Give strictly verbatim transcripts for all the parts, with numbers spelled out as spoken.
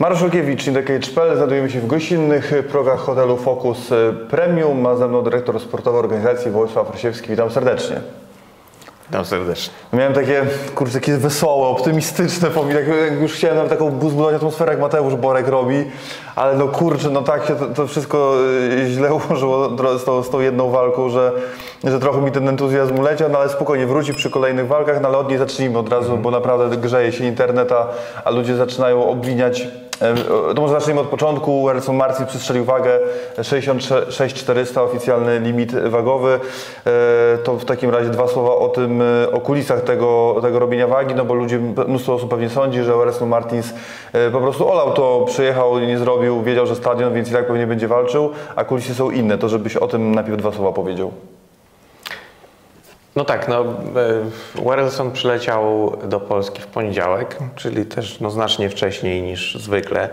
Mariusz Olkiewicz, Indy Cage kropka p l. Znajdujemy się w gościnnych progach hotelu Focus Premium. Ma ze mną dyrektor sportowy organizacji Władysław Rosiewski. Witam serdecznie. Witam serdecznie. Miałem takie, kurczę, takie wesołe, optymistyczne pomysły. Jak już chciałem nawet taką zbudować atmosferę, jak Mateusz Borek robi. Ale no kurczę, no tak się to, to wszystko źle ułożyło z tą, z tą jedną walką, że, że trochę mi ten entuzjazm uleciał, no ale spokojnie wróci przy kolejnych walkach, no ale od niej zacznijmy od razu, bo naprawdę grzeje się internet, a, a ludzie zaczynają obwiniać. To może zacznijmy od początku. Werelson Martins przestrzelił wagę sześćdziesiąt sześć czterysta, oficjalny limit wagowy. To w takim razie dwa słowa o tym, o kulisach tego, tego robienia wagi, no bo ludzie, mnóstwo osób pewnie sądzi, że Werelson Martins po prostu olał to, przyjechał, nie zrobił, wiedział, że stadion, więc i tak pewnie będzie walczył, a kulisy są inne. To żebyś o tym najpierw dwa słowa powiedział. No tak, no Werelson przyleciał do Polski w poniedziałek, czyli też no, znacznie wcześniej niż zwykle.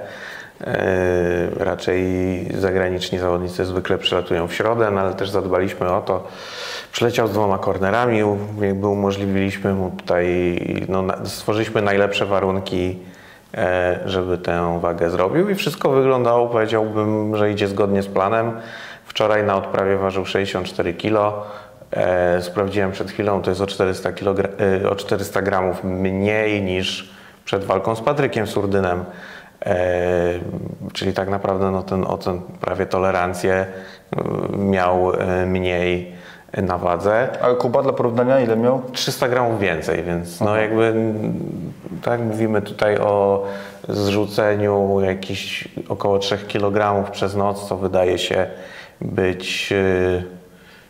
Yy, raczej zagraniczni zawodnicy zwykle przylatują w środę, no, ale też zadbaliśmy o to. Przyleciał z dwoma kornerami, jakby umożliwiliśmy mu tutaj, no, stworzyliśmy najlepsze warunki, e, żeby tę wagę zrobił i wszystko wyglądało, powiedziałbym, że idzie zgodnie z planem. Wczoraj na odprawie ważył sześćdziesiąt cztery kilo. E, sprawdziłem przed chwilą, to jest o czterysta, e, o czterysta gramów mniej niż przed walką z Patrykiem Surdynem. E, czyli tak naprawdę no, ten, o ten prawie tolerancję e, miał e, mniej na wadze. A Kuba dla porównania ile miał? trzysta gramów więcej, więc no jakby tak mówimy tutaj o zrzuceniu jakichś około trzech kilogramów przez noc, co wydaje się być e,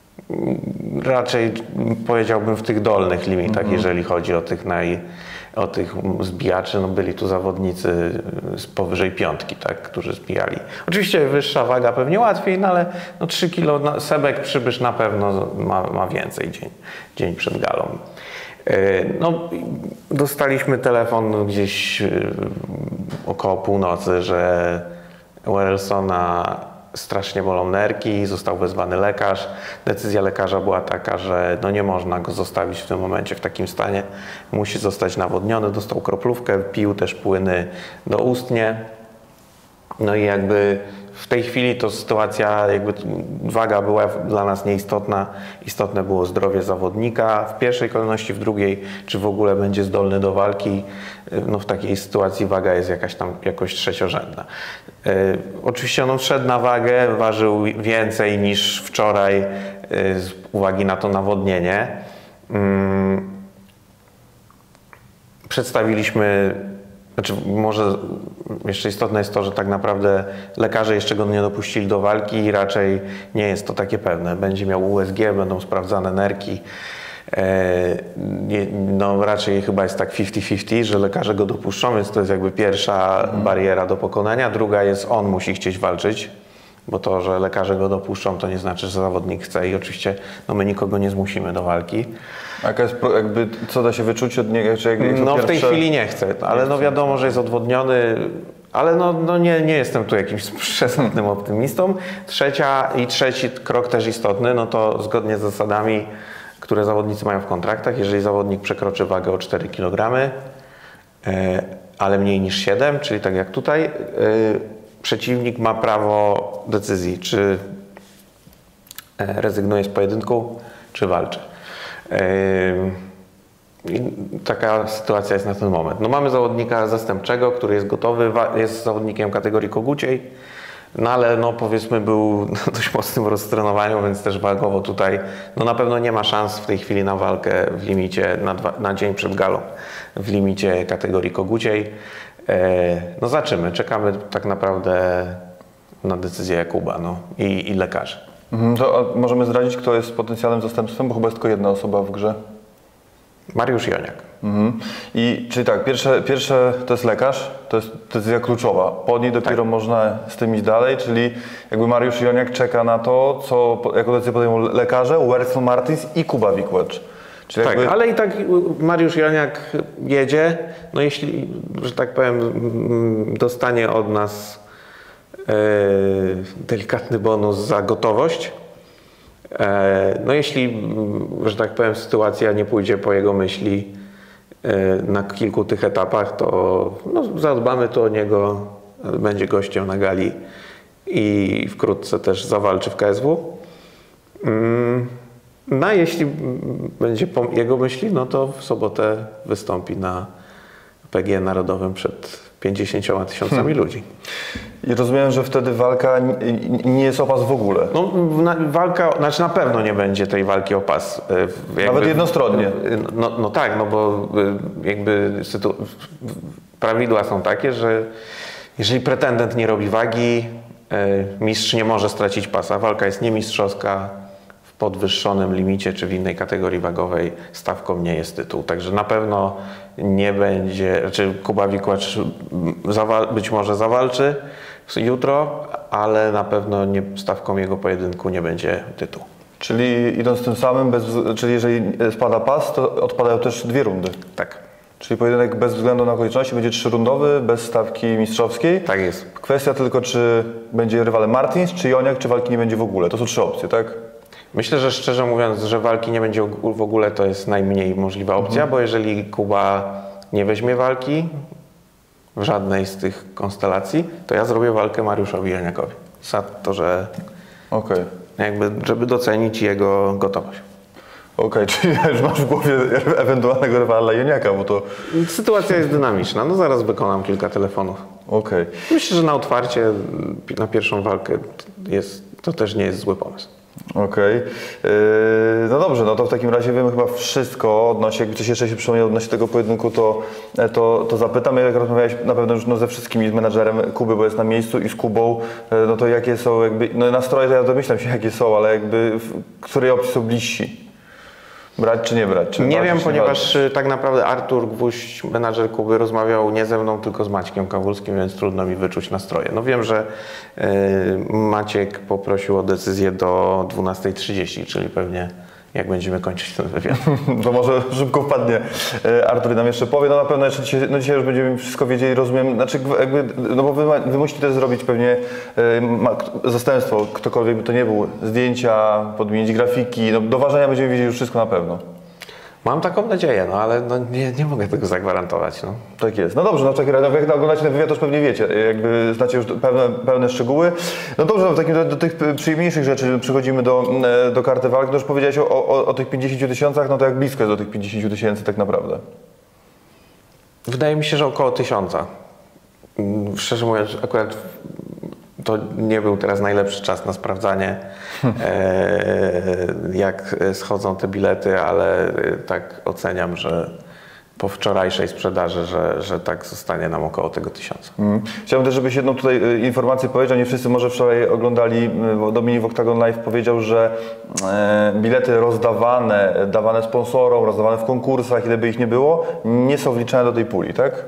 raczej powiedziałbym w tych dolnych limitach, mm-hmm. jeżeli chodzi o tych, naj, o tych zbijaczy. No byli tu zawodnicy z powyżej piątki, tak, którzy zbijali. Oczywiście wyższa waga pewnie łatwiej, no ale no trzy kilo no, Sebek Przybysz na pewno ma, ma więcej dzień, dzień przed galą. No, dostaliśmy telefon gdzieś około północy, że Werelsona strasznie bolą nerki, został wezwany lekarz. Decyzja lekarza była taka, że no nie można go zostawić w tym momencie w takim stanie. Musi zostać nawodniony, dostał kroplówkę, pił też płyny doustnie. No i jakby w tej chwili to sytuacja, jakby waga była dla nas nieistotna. Istotne było zdrowie zawodnika w pierwszej kolejności, w drugiej, czy w ogóle będzie zdolny do walki. No w takiej sytuacji waga jest jakaś tam jakoś trzeciorzędna. Yy, oczywiście on wszedł na wagę, ważył więcej niż wczoraj yy, z uwagi na to nawodnienie. Yy, przedstawiliśmy Znaczy, może jeszcze istotne jest to, że tak naprawdę lekarze jeszcze go nie dopuścili do walki i raczej nie jest to takie pewne. Będzie miał U S G, będą sprawdzane nerki. No raczej chyba jest tak fifty fifty, że lekarze go dopuszczą, więc to jest jakby pierwsza mhm. bariera do pokonania. Druga jest, on musi chcieć walczyć, bo to, że lekarze go dopuszczą, to nie znaczy, że zawodnik chce i oczywiście no my nikogo nie zmusimy do walki. A jaka jest, jakby, co da się wyczuć od niego? Czy jak, jak no pierwsze... w tej chwili nie chcę, ale nie no wiadomo, że jest odwodniony, ale no, no nie, nie jestem tu jakimś przesadnym optymistą. Trzecia i trzeci krok też istotny, no to zgodnie z zasadami, które zawodnicy mają w kontraktach, jeżeli zawodnik przekroczy wagę o cztery kilogramy, ale mniej niż siedem, czyli tak jak tutaj, przeciwnik ma prawo decyzji, czy rezygnuje z pojedynku, czy walczy. I taka sytuacja jest na ten moment. No mamy zawodnika zastępczego, który jest gotowy, jest zawodnikiem kategorii koguciej, no ale no powiedzmy był dość mocnym roztrenowaniu, więc też wagowo tutaj no na pewno nie ma szans w tej chwili na walkę w limicie, na, dwa, na dzień przed galą, w limicie kategorii koguciej. No zobaczymy, czekamy tak naprawdę na decyzję Jakuba no, i, i lekarzy. Mhm, to możemy zdradzić, kto jest potencjalnym zastępstwem, bo chyba jest tylko jedna osoba w grze. Mariusz Joniak. Mhm. I czyli tak, pierwsze, pierwsze to jest lekarz, to jest decyzja kluczowa. Po niej dopiero tak. można z tym iść dalej, czyli jakby Mariusz Joniak czeka na to, co jako decyzję podejmą lekarze, Werelson Martins i Kuba Wikłacz. Czyli tak, jakby... ale i tak Mariusz Joniak jedzie, no jeśli, że tak powiem, dostanie od nas e, delikatny bonus za gotowość. E, no jeśli, że tak powiem, sytuacja nie pójdzie po jego myśli e, na kilku tych etapach, to no, zadbamy tu o niego będzie gościem na gali i wkrótce też zawalczy w K S W. No a jeśli będzie po jego myśli, no to w sobotę wystąpi na P G E Narodowym przed pięćdziesięcioma tysiącami hmm. ludzi. I rozumiem, że wtedy walka nie jest o pas w ogóle. No, na, walka, znaczy na pewno nie będzie tej walki o pas. Jakby, Nawet jednostronnie. No, no tak, no bo jakby sytu, prawidła są takie, że jeżeli pretendent nie robi wagi, mistrz nie może stracić pasa. Walka jest niemistrzowska, w podwyższonym limicie czy w innej kategorii wagowej stawką nie jest tytuł. Także na pewno nie będzie, znaczy Kuba Wikłacz być może zawalczy jutro, ale na pewno nie, stawką jego pojedynku nie będzie tytuł. Czyli idąc tym samym, bez, czyli jeżeli spada pas, to odpadają też dwie rundy. Tak. Czyli pojedynek bez względu na okoliczności będzie trzyrundowy, bez stawki mistrzowskiej. Tak jest. Kwestia tylko, czy będzie rywalem Martins, czy Joniak, czy walki nie będzie w ogóle. To są trzy opcje, tak? Myślę, że szczerze mówiąc, że walki nie będzie w ogóle, to jest najmniej możliwa opcja, mhm. bo jeżeli Kuba nie weźmie walki w żadnej z tych konstelacji, to ja zrobię walkę Mariuszowi Joniakowi. Za to, że okay. jakby, żeby docenić jego gotowość. Okej, okay, czyli już masz w głowie ewentualnego rywala Joniaka, bo to... Sytuacja jest dynamiczna, no zaraz wykonam kilka telefonów. Okej. Okay. Myślę, że na otwarcie, na pierwszą walkę jest, to też nie jest zły pomysł. Okej. Okay. Yy, no dobrze, no to w takim razie wiemy chyba wszystko odnośnie, jakby coś jeszcze się przypomniało odnośnie tego pojedynku, to, to, to zapytam. Jak rozmawiałeś na pewno już no, ze wszystkimi, z menadżerem Kuby, bo jest na miejscu i z Kubą, no to jakie są jakby, no nastroje to ja domyślam się jakie są, ale jakby w której opcji są bliżsi? Brać czy nie brać? Czy nie wiem, ponieważ walczyć? Tak naprawdę Artur Gwóźdź, menadżer Kuby, rozmawiał nie ze mną, tylko z Maćkiem Kawulskim, więc trudno mi wyczuć nastroje. No wiem, że yy, Maciek poprosił o decyzję do dwunastej trzydzieści, czyli pewnie jak będziemy kończyć ten wywiad. To może szybko wpadnie. Artur nam jeszcze powie. No na pewno jeszcze dzisiaj, no dzisiaj już będziemy wszystko wiedzieli, rozumiem. Znaczy jakby, no bo wy, wy musicie też zrobić pewnie ma, zastępstwo, ktokolwiek by to nie był. Zdjęcia, podmienić grafiki. No do ważenia będziemy wiedzieli już wszystko na pewno. Mam taką nadzieję, no ale no, nie, nie mogę tego zagwarantować. No. Tak jest. No dobrze, no w takim razie, jak oglądacie ten wywiad, to już pewnie wiecie, jakby znacie już pewne, pewne szczegóły. No dobrze, no w takim do, do tych przyjemniejszych rzeczy przechodzimy do, do karty walk. No już powiedziałeś o, o, o tych pięćdziesięciu tysiącach, no to jak blisko jest do tych pięćdziesięciu tysięcy tak naprawdę? Wydaje mi się, że około tysiąca. Szczerze mówiąc, akurat to nie był teraz najlepszy czas na sprawdzanie, e, jak schodzą te bilety, ale tak oceniam, że po wczorajszej sprzedaży, że, że tak zostanie nam około tego tysiąca. Mm. Chciałbym też, żebyś jedną tutaj informację powiedział. Nie wszyscy może wczoraj oglądali, bo Dominik w Octagon Live powiedział, że e, bilety rozdawane, dawane sponsorom, rozdawane w konkursach, ile by ich nie było, nie są wliczane do tej puli, tak?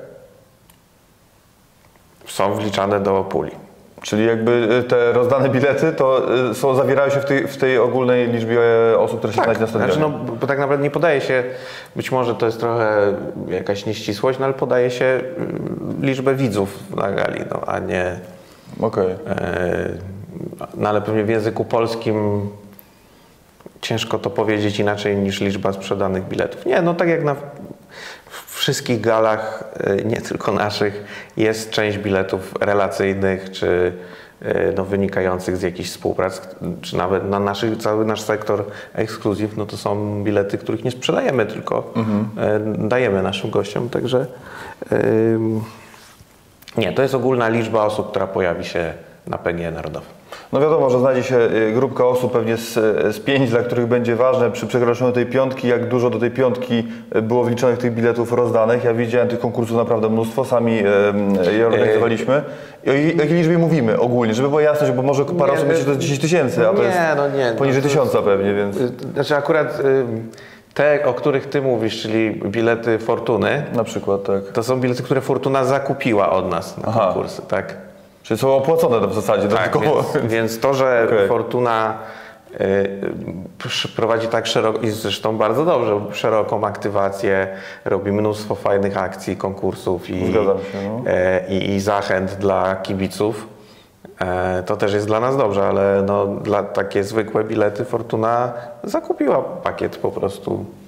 Są wliczane do puli. Czyli jakby te rozdane bilety to są, zawierają się w tej, w tej ogólnej liczbie osób, które się tak, znajdzie na stadionie. Znaczy no, bo tak naprawdę nie podaje się, być może to jest trochę jakaś nieścisłość, no ale podaje się liczbę widzów na gali, no, a nie... Okej. Okay. No ale pewnie w języku polskim ciężko to powiedzieć inaczej niż liczba sprzedanych biletów. Nie, no tak jak na wszystkich galach, nie tylko naszych, jest część biletów relacyjnych, czy no, wynikających z jakichś współprac, czy nawet na naszych, cały nasz sektor ekskluzyw, no to są bilety, których nie sprzedajemy, tylko mhm. dajemy naszym gościom, także yy, nie, to jest ogólna liczba osób, która pojawi się na P G E Narodowym. No wiadomo, że znajdzie się grupka osób, pewnie z, z pięć, dla których będzie ważne przy przekroczeniu tej piątki, jak dużo do tej piątki było wliczonych tych biletów rozdanych. Ja widziałem tych konkursów naprawdę mnóstwo, sami e, je organizowaliśmy. I o jakiej liczbie mówimy ogólnie, żeby była jasność, bo może parę osób myśli, że to jest dziesięć tysięcy, a to nie, jest no nie, poniżej no tysiąca jest, pewnie, więc... Znaczy akurat te, o których ty mówisz, czyli bilety Fortuny, na przykład, tak. To są bilety, które Fortuna zakupiła od nas na Aha. konkursy, tak? Czyli są opłacone w zasadzie. Tak, więc, więc to, że okay. Fortuna y, prowadzi tak szeroko, i zresztą bardzo dobrze, szeroką aktywację, robi mnóstwo fajnych akcji, konkursów i, się, no. y, i, i zachęt dla kibiców, y, to też jest dla nas dobrze, ale no, dla takie zwykłe bilety Fortuna zakupiła pakiet po prostu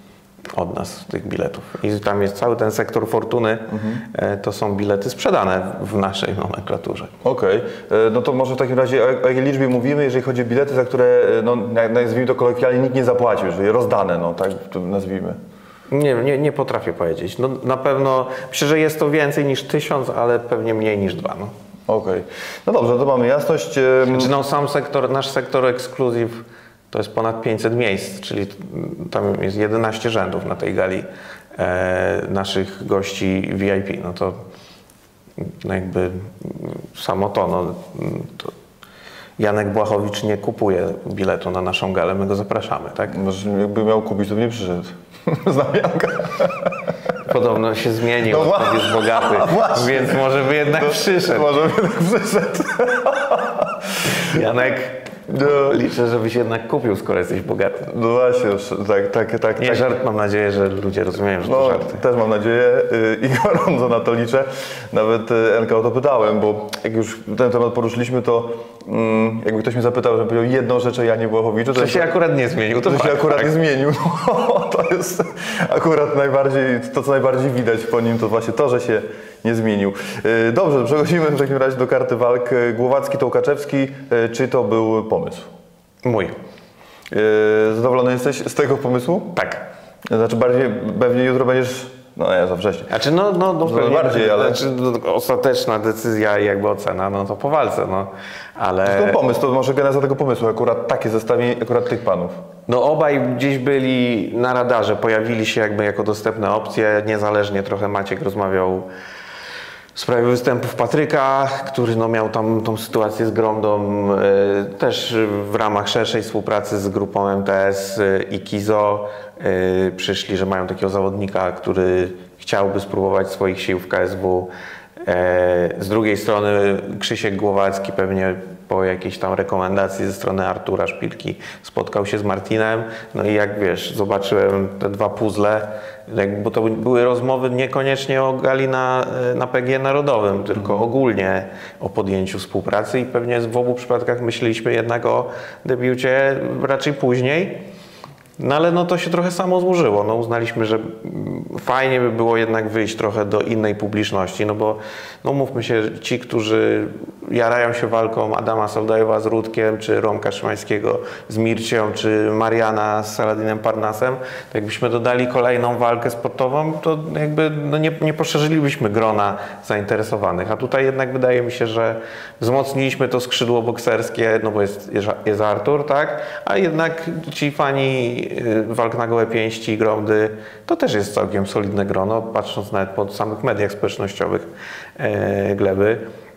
od nas tych biletów. I tam jest cały ten sektor fortuny, mhm. to są bilety sprzedane w naszej nomenklaturze. Okej, okay. No to może w takim razie o jakiej liczbie mówimy, jeżeli chodzi o bilety, za które, no, nazwijmy to kolokwialnie, nikt nie zapłacił, czyli rozdane, no tak to nazwijmy. Nie, nie, nie potrafię powiedzieć. No, na pewno, myślę, że jest to więcej niż tysiąc, ale pewnie mniej niż dwa. No. Okej, okay. No dobrze, to mamy jasność. Znaczy, no, sam sektor, nasz sektor ekskluzyw to jest ponad pięćset miejsc, czyli tam jest jedenaście rzędów na tej gali e, naszych gości V I P. No to no jakby samo to, no, to Janek Błachowicz nie kupuje biletu na naszą galę, my go zapraszamy, tak? Może jakby miał kupić, to by nie przyszedł. Znam Janka. Podobno się zmienił, no, jest bogaty, no więc może by jednak no, przyszedł. Może by jednak przyszedł. Janek, no. Liczę, żebyś jednak kupił, skoro jesteś bogaty. No właśnie, tak, tak, tak. Nie tak. żart, mam nadzieję, że ludzie rozumieją, że no, to żarty. Też mam nadzieję i gorąco na to liczę. Nawet Enka o to pytałem, bo jak już ten temat poruszyliśmy, to mm, jakby ktoś mnie zapytał, żebym powiedział jedną rzecz o Janie Błachowiczu. To, to się to, akurat nie zmienił. To, to fakt, się akurat tak. nie zmienił. No, to jest akurat najbardziej, to co najbardziej widać po nim, to właśnie to, że się nie zmienił. Dobrze, przechodzimy w takim razie do karty walk. Głowacki, Tołkaczewski, czy to był pomysł? Mój. Zadowolony jesteś z tego pomysłu? Tak. Znaczy bardziej, pewnie jutro będziesz, no nie, za wcześnie. Znaczy no, no, no pewnie, bardziej, ale... Znaczy, no, ostateczna decyzja i jakby ocena, no to po walce, no. Ale... To pomysł, to może geneza tego pomysłu, akurat takie zestawienie, akurat tych panów. No obaj gdzieś byli na radarze, pojawili się jakby jako dostępne opcje, niezależnie trochę Maciek rozmawiał w sprawie występów Patryka, który no, miał tam tą sytuację z Gromdą, y, też w ramach szerszej współpracy z grupą M T S y, i Kizo y, przyszli, że mają takiego zawodnika, który chciałby spróbować swoich sił w K S W. Y, z drugiej strony Krzysiek Głowacki pewnie po jakiejś tam rekomendacji ze strony Artura Szpilki spotkał się z Martinem, no i jak wiesz, zobaczyłem te dwa puzzle, bo to były rozmowy niekoniecznie o gali na, na P G Narodowym, tylko ogólnie o podjęciu współpracy i pewnie w obu przypadkach myśleliśmy jednak o debiucie raczej później. No ale no to się trochę samo złożyło. No uznaliśmy, że fajnie by było jednak wyjść trochę do innej publiczności, no bo no mówmy się, ci, którzy jarają się walką Adama Sałdajewa z Rudkiem, czy Romka Szymańskiego z Mircią, czy Mariana z Saladinem Parnasem, to jakbyśmy dodali kolejną walkę sportową, to jakby no nie, nie poszerzylibyśmy grona zainteresowanych. A tutaj jednak wydaje mi się, że wzmocniliśmy to skrzydło bokserskie, no bo jest, jest Artur, tak? A jednak ci fani walk na gołe pięści, Gromdy, to też jest całkiem solidne grono, patrząc nawet po samych mediach społecznościowych e, Gleby.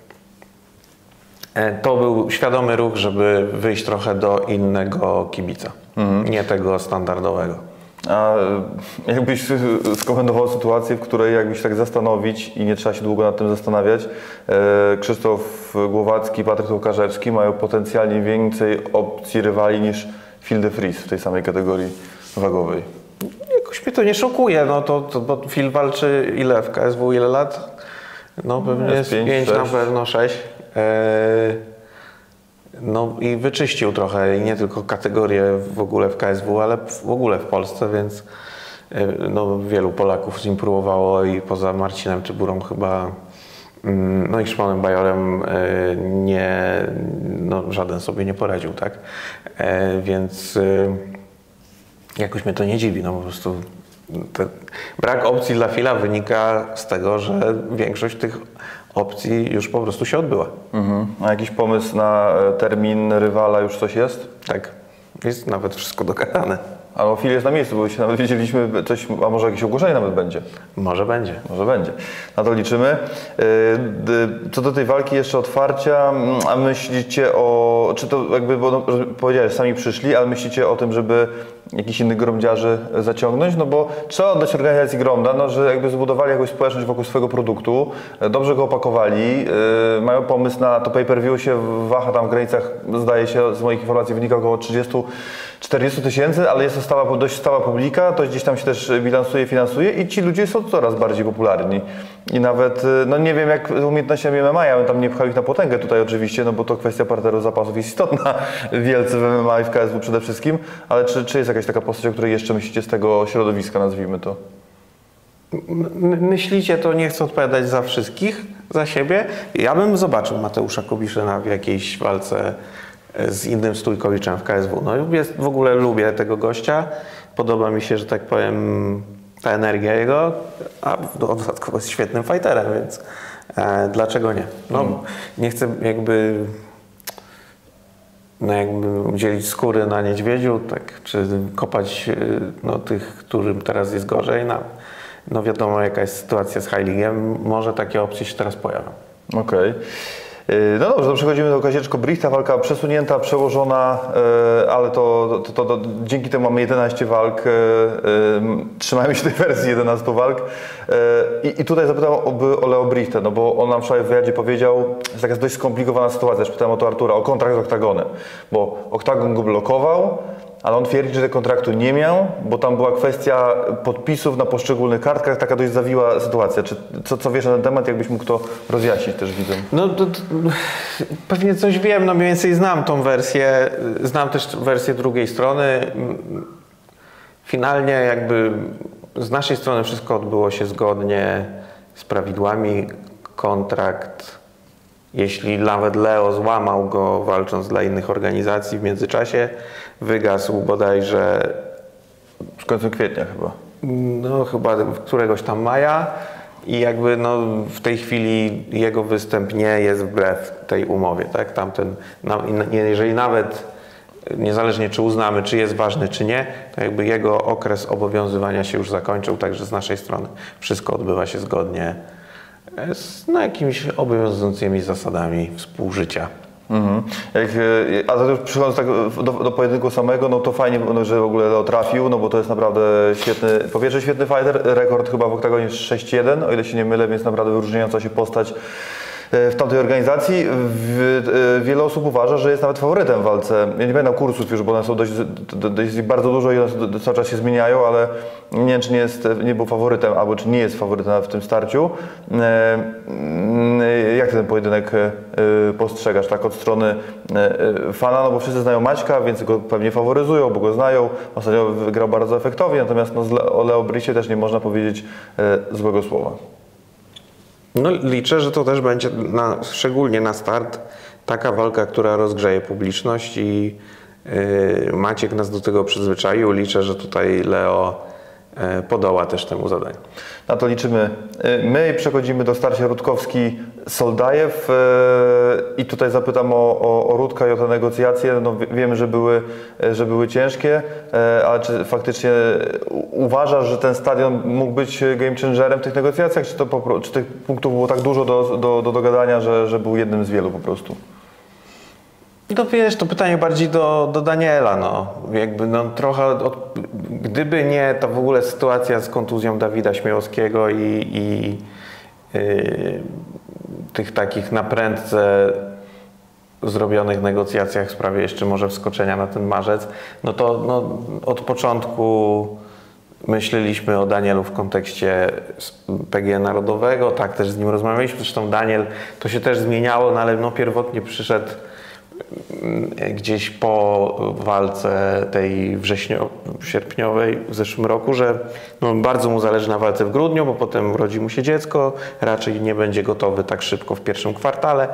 E, to był świadomy ruch, żeby wyjść trochę do innego kibica, mhm. nie tego standardowego. A jakbyś skomentował sytuację, w której jakbyś tak zastanowić i nie trzeba się długo nad tym zastanawiać, e, Krzysztof Głowacki, Patryk Tołkaczewski mają potencjalnie więcej opcji rywali niż Phil de Vries w tej samej kategorii wagowej. Jakoś mnie to nie szokuje, no to, to bo Phil walczy ile w K S W, ile lat? No pewnie jest pięć, na pewno sześć. Eee, no i wyczyścił trochę i nie tylko kategorię w ogóle w K S W, ale w ogóle w Polsce, więc no, wielu Polaków z nim próbowało i poza Marcinem Czyburą chyba, no i Szymonem Bajorem nie, no, żaden sobie nie poradził, tak? Więc jakoś mnie to nie dziwi, no po prostu te, brak opcji dla Phila wynika z tego, że większość tych opcji już po prostu się odbyła. Mhm. A jakiś pomysł na termin rywala już coś jest? Tak, jest nawet wszystko dogadane. Ale Phil jest na miejscu, bo się nawet wiedzieliśmy coś, a może jakieś ogłoszenie nawet będzie? Może będzie. Może będzie. Na to liczymy. Co do tej walki jeszcze otwarcia, a myślicie o, czy to jakby, bo no, powiedziałeś, sami przyszli, ale myślicie o tym, żeby jakichś innych gromdziarzy zaciągnąć? No bo trzeba oddać organizacji Gromda, no, że jakby zbudowali jakąś społeczność wokół swojego produktu, dobrze go opakowali, yy, mają pomysł na to pay-per-view, się waha tam w granicach, zdaje się, z moich informacji wynika około trzydzieści czterdzieści tysięcy, ale jest to stała, dość stała publika, to gdzieś tam się też bilansuje, finansuje i ci ludzie są coraz bardziej popularni. I nawet, no nie wiem jak z umiejętnościami M M A, ja bym tam nie pchał ich na potęgę tutaj oczywiście, no bo to kwestia parteru zapasów jest istotna wielce w M M A i w K S W przede wszystkim, ale czy, czy jest jakaś taka postać, o której jeszcze myślicie z tego środowiska, nazwijmy to? Myślicie, to nie chcę odpowiadać za wszystkich, za siebie. Ja bym zobaczył Mateusza Kubiszyna w jakiejś walce z innym stójkowiczem w K S W. No jest, w ogóle lubię tego gościa. Podoba mi się, że tak powiem, ta energia jego, a dodatkowo jest świetnym fighterem, więc e, dlaczego nie? No, mm. Nie chcę jakby, no jakby dzielić skóry na niedźwiedziu, tak, czy kopać no, tych, którym teraz jest gorzej. No, no wiadomo, jaka jest sytuacja z High League'em. Może takie opcje się teraz pojawią. Okej. Okay. No dobrze, to przechodzimy do Kazierczko Brichta, walka przesunięta, przełożona, ale to, to, to, to dzięki temu mamy jedenaście walk, trzymajmy się tej wersji jedenastu walk. I, i tutaj zapytam o, o Leo Brichtę, no bo on nam wczoraj w wywiadzie powiedział, że jest taka dość skomplikowana sytuacja, już pytałem o to Artura, o kontrakt z Oktagonem, bo Oktagon go blokował, ale on twierdzi, że tego kontraktu nie miał, bo tam była kwestia podpisów na poszczególnych kartkach, taka dość zawiła sytuacja. Czy co, co wiesz na ten temat, jakbyś mógł to rozjaśnić też widzom? No to, to, pewnie coś wiem, no mniej więcej znam tą wersję, znam też wersję drugiej strony. Finalnie jakby z naszej strony wszystko odbyło się zgodnie z prawidłami. Kontrakt, jeśli nawet Leo złamał go walcząc dla innych organizacji w międzyczasie, wygasł bodajże w końcu kwietnia chyba. No chyba któregoś tam maja i jakby no w tej chwili jego występ nie jest wbrew tej umowie, tak? Tamten, jeżeli nawet niezależnie czy uznamy, czy jest ważny, czy nie, to jakby jego okres obowiązywania się już zakończył, także z naszej strony wszystko odbywa się zgodnie z no, jakimiś obowiązującymi zasadami współżycia. Mhm. Jak, a to już przychodząc tak do, do pojedynku samego, no to fajnie, no, że w ogóle Leo trafił, no bo to jest naprawdę świetny, po pierwsze świetny fighter, rekord chyba w Oktagonie jest sześć jeden, o ile się nie mylę, więc naprawdę wyróżniająca się postać w tamtej organizacji. Wiele osób uważa, że jest nawet faworytem w walce. Ja nie pamiętam kursów już, bo one są dość, dość bardzo dużo i one cały czas się zmieniają, ale nie wiem, czy nie, jest, nie był faworytem, albo czy nie jest faworytem w tym starciu. Jak ten pojedynek postrzegasz, tak, od strony fana? No bo wszyscy znają Maćka, więc go pewnie faworyzują, bo go znają. Ostatnio wygrał bardzo efektownie, natomiast no, o Leo Brichcie też nie można powiedzieć złego słowa. No liczę, że to też będzie na, szczególnie na start taka walka, która rozgrzeje publiczność i yy, Maciek nas do tego przyzwyczaił. Liczę, że tutaj Leo yy, podoła też temu zadaniu. Na to liczymy. My przechodzimy do starcia Rutkowski-Soldajew i tutaj zapytam o, o, o Rutka i o te negocjacje. No wiemy, że były, że były ciężkie, ale czy faktycznie uważasz, że ten stadion mógł być game changerem w tych negocjacjach, czy, to, czy tych punktów było tak dużo do, do, do dogadania, że, że był jednym z wielu po prostu? No wiesz, to pytanie bardziej do, do Daniela, no. Jakby no trochę, od, gdyby nie ta w ogóle sytuacja z kontuzją Dawida Śmiałowskiego i, i yy, tych takich na prędce zrobionych negocjacjach w sprawie jeszcze może wskoczenia na ten marzec, no to no, od początku myśleliśmy o Danielu w kontekście P G Narodowego, tak też z nim rozmawialiśmy, zresztą Daniel, to się też zmieniało, no ale no pierwotnie przyszedł gdzieś po walce tej wrześnio, sierpniowej w zeszłym roku, że no bardzo mu zależy na walce w grudniu, bo potem rodzi mu się dziecko, raczej nie będzie gotowy tak szybko w pierwszym kwartale.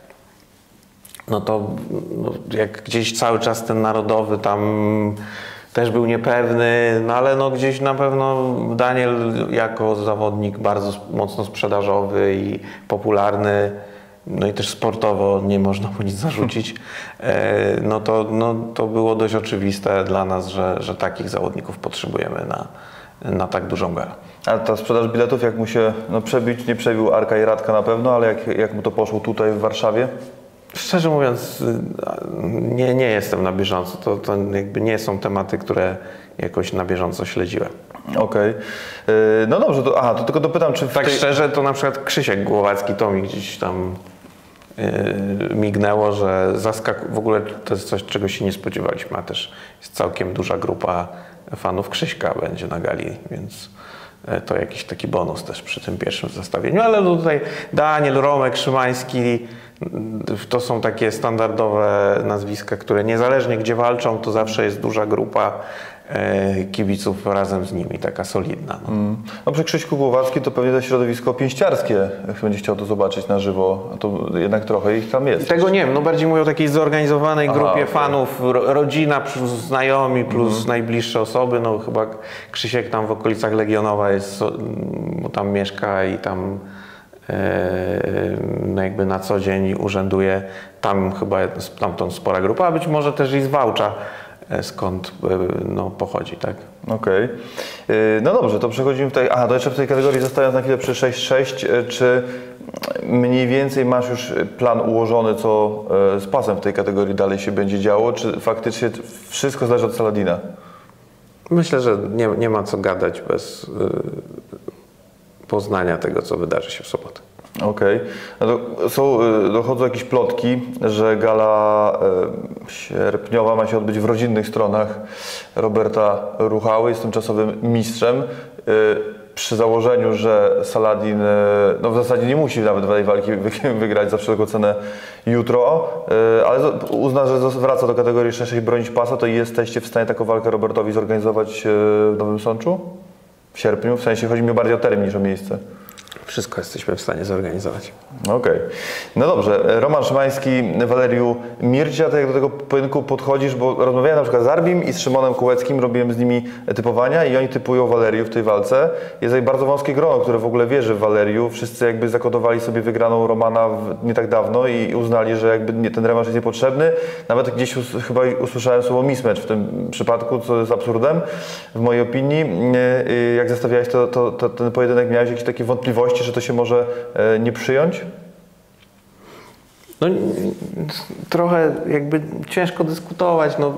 No to no, jak gdzieś cały czas ten narodowy tam też był niepewny, no ale no gdzieś na pewno Daniel jako zawodnik bardzo mocno sprzedażowy i popularny, no i też sportowo nie można mu nic zarzucić, no to, no to było dość oczywiste dla nas, że, że takich zawodników potrzebujemy na, na tak dużą galę. Ale ta sprzedaż biletów, jak mu się no, przebić, nie przebił Arka i Radka na pewno, ale jak, jak mu to poszło tutaj w Warszawie? Szczerze mówiąc, nie, nie jestem na bieżąco. To, to jakby nie są tematy, które jakoś na bieżąco śledziłem. Okej. Okay. No dobrze, to, aha, to tylko dopytam, czy... W tak tej... szczerze, to na przykład Krzysiek Głowacki, to mi gdzieś tam yy, mignęło, że zaskak... w ogóle to jest coś, czego się nie spodziewaliśmy, a też jest całkiem duża grupa fanów Krzyśka będzie na gali, więc to jakiś taki bonus też przy tym pierwszym zestawieniu, ale tutaj Daniel, Romek, Szymański to są takie standardowe nazwiska, które niezależnie gdzie walczą, to zawsze jest duża grupa kibiców razem z nimi, taka solidna. No, mm. no przy Krzyśku Głowackim to pewnie to środowisko pięściarskie, jak będzie chciał to zobaczyć na żywo, to jednak trochę ich tam jest. Tego nie wiem, no bardziej mówię o takiej zorganizowanej Aha, grupie okay. fanów, ro, rodzina plus znajomi plus mm. najbliższe osoby, no chyba Krzysiek tam w okolicach Legionowa jest, bo tam mieszka i tam no jakby na co dzień urzęduje, tam chyba tamtąd spora grupa, a być może też i z Wałcza, skąd no, pochodzi, tak? Okej. Okay. No dobrze, to przechodzimy tutaj. Aha, to jeszcze w tej kategorii zostając na chwilę przy sześć sześć, czy mniej więcej masz już plan ułożony, co z pasem w tej kategorii dalej się będzie działo, czy faktycznie wszystko zależy od Saladina? Myślę, że nie, nie ma co gadać bez yy, poznania tego, co wydarzy się w sobotę. Okej. Okay. No są, dochodzą jakieś plotki, że gala e, sierpniowa ma się odbyć w rodzinnych stronach Roberta Ruchały, jest tymczasowym mistrzem. E, przy założeniu, że Saladin e, no w zasadzie nie musi nawet tej walki wygrać za wszelką cenę jutro, e, ale uzna, że wraca do kategorii sześć sześć bronić pasa, to jesteście w stanie taką walkę Robertowi zorganizować w Nowym Sączu? W sierpniu? W sensie chodzi mi bardziej o termin niż o miejsce. Wszystko jesteśmy w stanie zorganizować. Okej. Okay. No dobrze. Roman Szymański, Waleriu Mircia, tak jak do tego pojedynku podchodzisz, bo rozmawiałem na przykład z Arbim i z Szymonem Kułeckim, robiłem z nimi typowania i oni typują Waleriu w tej walce. Jest tutaj bardzo wąskie grono, które w ogóle wierzy w Waleriu. Wszyscy jakby zakodowali sobie wygraną Romana w, nie tak dawno i uznali, że jakby nie, ten rewanż jest niepotrzebny. Nawet gdzieś us, chyba usłyszałem słowo mismatch w tym przypadku, co jest absurdem w mojej opinii. Jak zestawiałeś to, to, to, ten pojedynek, miałeś jakieś takie wątpliwości, że to się może e, nie przyjąć? No trochę jakby ciężko dyskutować. No,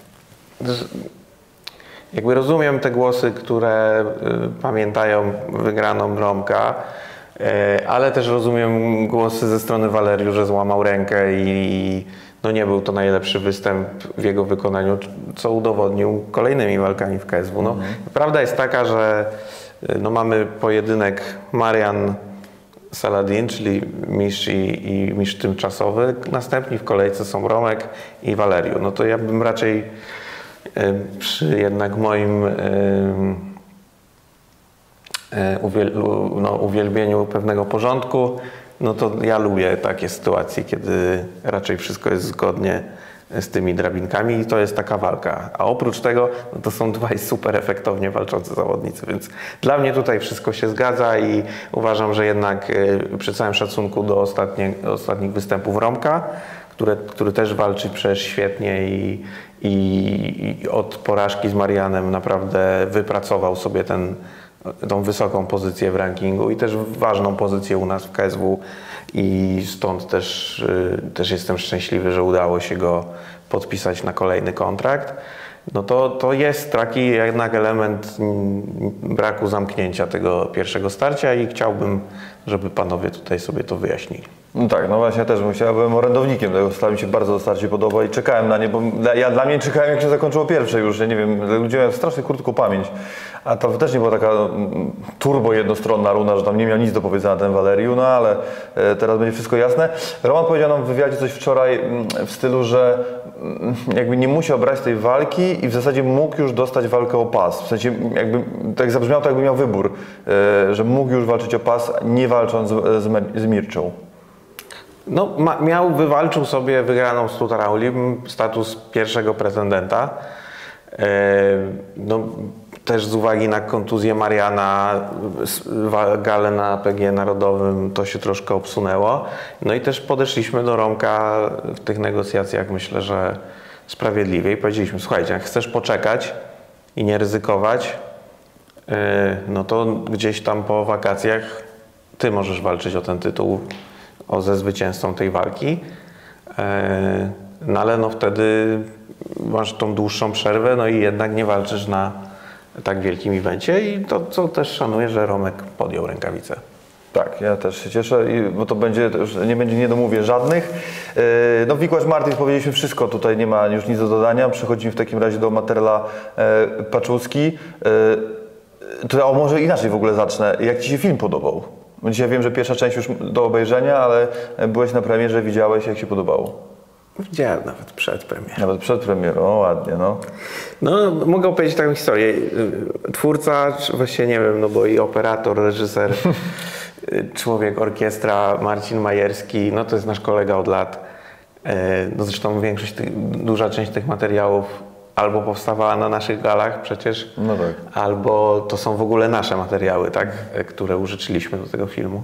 jakby rozumiem te głosy, które y, pamiętają wygraną Romka, y, ale też rozumiem głosy ze strony Waleriu, że złamał rękę i no nie był to najlepszy występ w jego wykonaniu, co udowodnił kolejnymi walkami w K S W. No, mhm. Prawda jest taka, że no mamy pojedynek Marian Saladin, czyli mistrz i, i mistrz tymczasowy. Następni w kolejce są Romek i Waleriu. No to ja bym raczej y, przy jednak moim y, y, uwiel, no, uwielbieniu pewnego porządku, no to ja lubię takie sytuacje, kiedy raczej wszystko jest zgodnie z tymi drabinkami i to jest taka walka. A oprócz tego no to są dwaj super efektownie walczący zawodnicy, więc dla mnie tutaj wszystko się zgadza i uważam, że jednak y, przy całym szacunku do ostatnie, ostatnich występów Romka, które, który też walczy przecież świetnie i, i, i od porażki z Marianem naprawdę wypracował sobie ten, tą wysoką pozycję w rankingu i też ważną pozycję u nas w K S W i stąd też, też jestem szczęśliwy, że udało się go podpisać na kolejny kontrakt. No to, to jest taki jednak element braku zamknięcia tego pierwszego starcia i chciałbym, żeby panowie tutaj sobie to wyjaśnili. No tak, no właśnie ja też bym chciał, byłem orędownikiem tego, start mi się bardzo to starcie podoba i czekałem na nie, bo ja dla mnie czekałem jak się zakończyło pierwsze już, ja nie wiem, ludzie mają strasznie krótką pamięć, a to też nie była taka turbo jednostronna runa, że tam nie miał nic do powiedzenia na ten Waleriu, no ale teraz będzie wszystko jasne. Roman powiedział nam w wywiadzie coś wczoraj w stylu, że jakby nie musiał brać tej walki i w zasadzie mógł już dostać walkę o pas, w sensie jakby, tak zabrzmiało to jakby miał wybór, że mógł już walczyć o pas, nie walcząc z, z, z Mirczą. No, ma, miał, wywalczył sobie wygraną z Tutarauli status pierwszego pretendenta. E, no, też z uwagi na kontuzję Mariana, galę na A P G narodowym, to się troszkę obsunęło. No i też podeszliśmy do Romka w tych negocjacjach, myślę, że sprawiedliwie i powiedzieliśmy, słuchajcie, jak chcesz poczekać i nie ryzykować, e, no to gdzieś tam po wakacjach ty możesz walczyć o ten tytuł, o ze zwycięzcą tej walki, no ale no wtedy masz tą dłuższą przerwę, no i jednak nie walczysz na tak wielkim evencie i to, co też szanuję, że Romek podjął rękawicę. Tak, ja też się cieszę, bo to będzie, to już nie będzie niedomówień żadnych. No Wikłacz Martins, powiedzieliśmy wszystko, tutaj nie ma już nic do dodania. Przechodzimy w takim razie do Materla Paczuski. To, a może inaczej w ogóle zacznę. Jak Ci się film podobał? Dzisiaj wiem, że pierwsza część już do obejrzenia, ale byłeś na premierze, widziałeś, jak się podobało? Widziałem nawet przed premierą. Nawet przed premierą, o, ładnie, no. No, mogę opowiedzieć taką historię. Twórca, czy właściwie nie wiem, no bo i operator, reżyser, człowiek orkiestra Marcin Majerski, no to jest nasz kolega od lat. No zresztą większość, tych, duża część tych materiałów albo powstawała na naszych galach przecież, no tak. albo to są w ogóle nasze materiały, tak, które użyczyliśmy do tego filmu.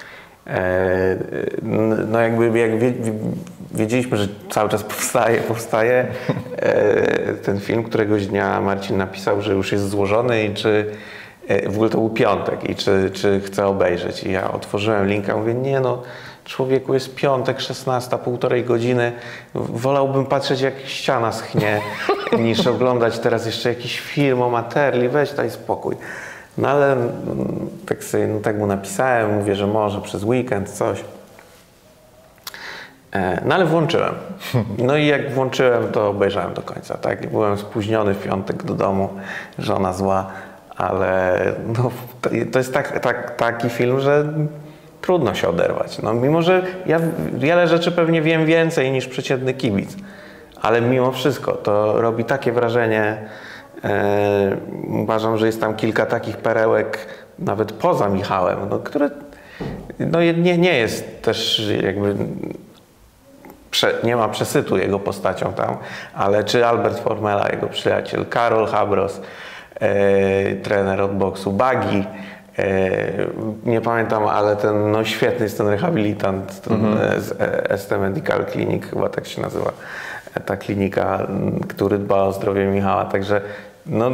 No jakby jak wiedzieliśmy, że cały czas powstaje, powstaje ten film, któregoś dnia Marcin napisał, że już jest złożony i czy w ogóle to był piątek i czy, czy chce obejrzeć. I ja otworzyłem linka, mówię, nie no, człowieku, jest piątek, szesnasta, półtorej godziny, wolałbym patrzeć jak ściana schnie, niż oglądać teraz jeszcze jakiś film o Materli, weź daj spokój. No ale tak, sobie, no tak mu napisałem, mówię, że może przez weekend coś. No ale włączyłem. No i jak włączyłem, to obejrzałem do końca. Tak? Byłem spóźniony w piątek do domu, żona zła, ale no, to jest tak, tak, taki film, że trudno się oderwać. No, mimo że ja wiele rzeczy pewnie wiem więcej niż przeciętny kibic, ale mimo wszystko to robi takie wrażenie. E, uważam, że jest tam kilka takich perełek, nawet poza Michałem, no, które no, nie, nie jest też jakby, prze, nie ma przesytu jego postacią tam, ale czy Albert Formela, jego przyjaciel, Karol Habros, e, trener od boksu, Bagi, e, nie pamiętam, ale ten no, świetny jest ten rehabilitant ten, mm-hmm. z S T Medical Clinic, chyba tak się nazywa ta klinika, który dba o zdrowie Michała, także no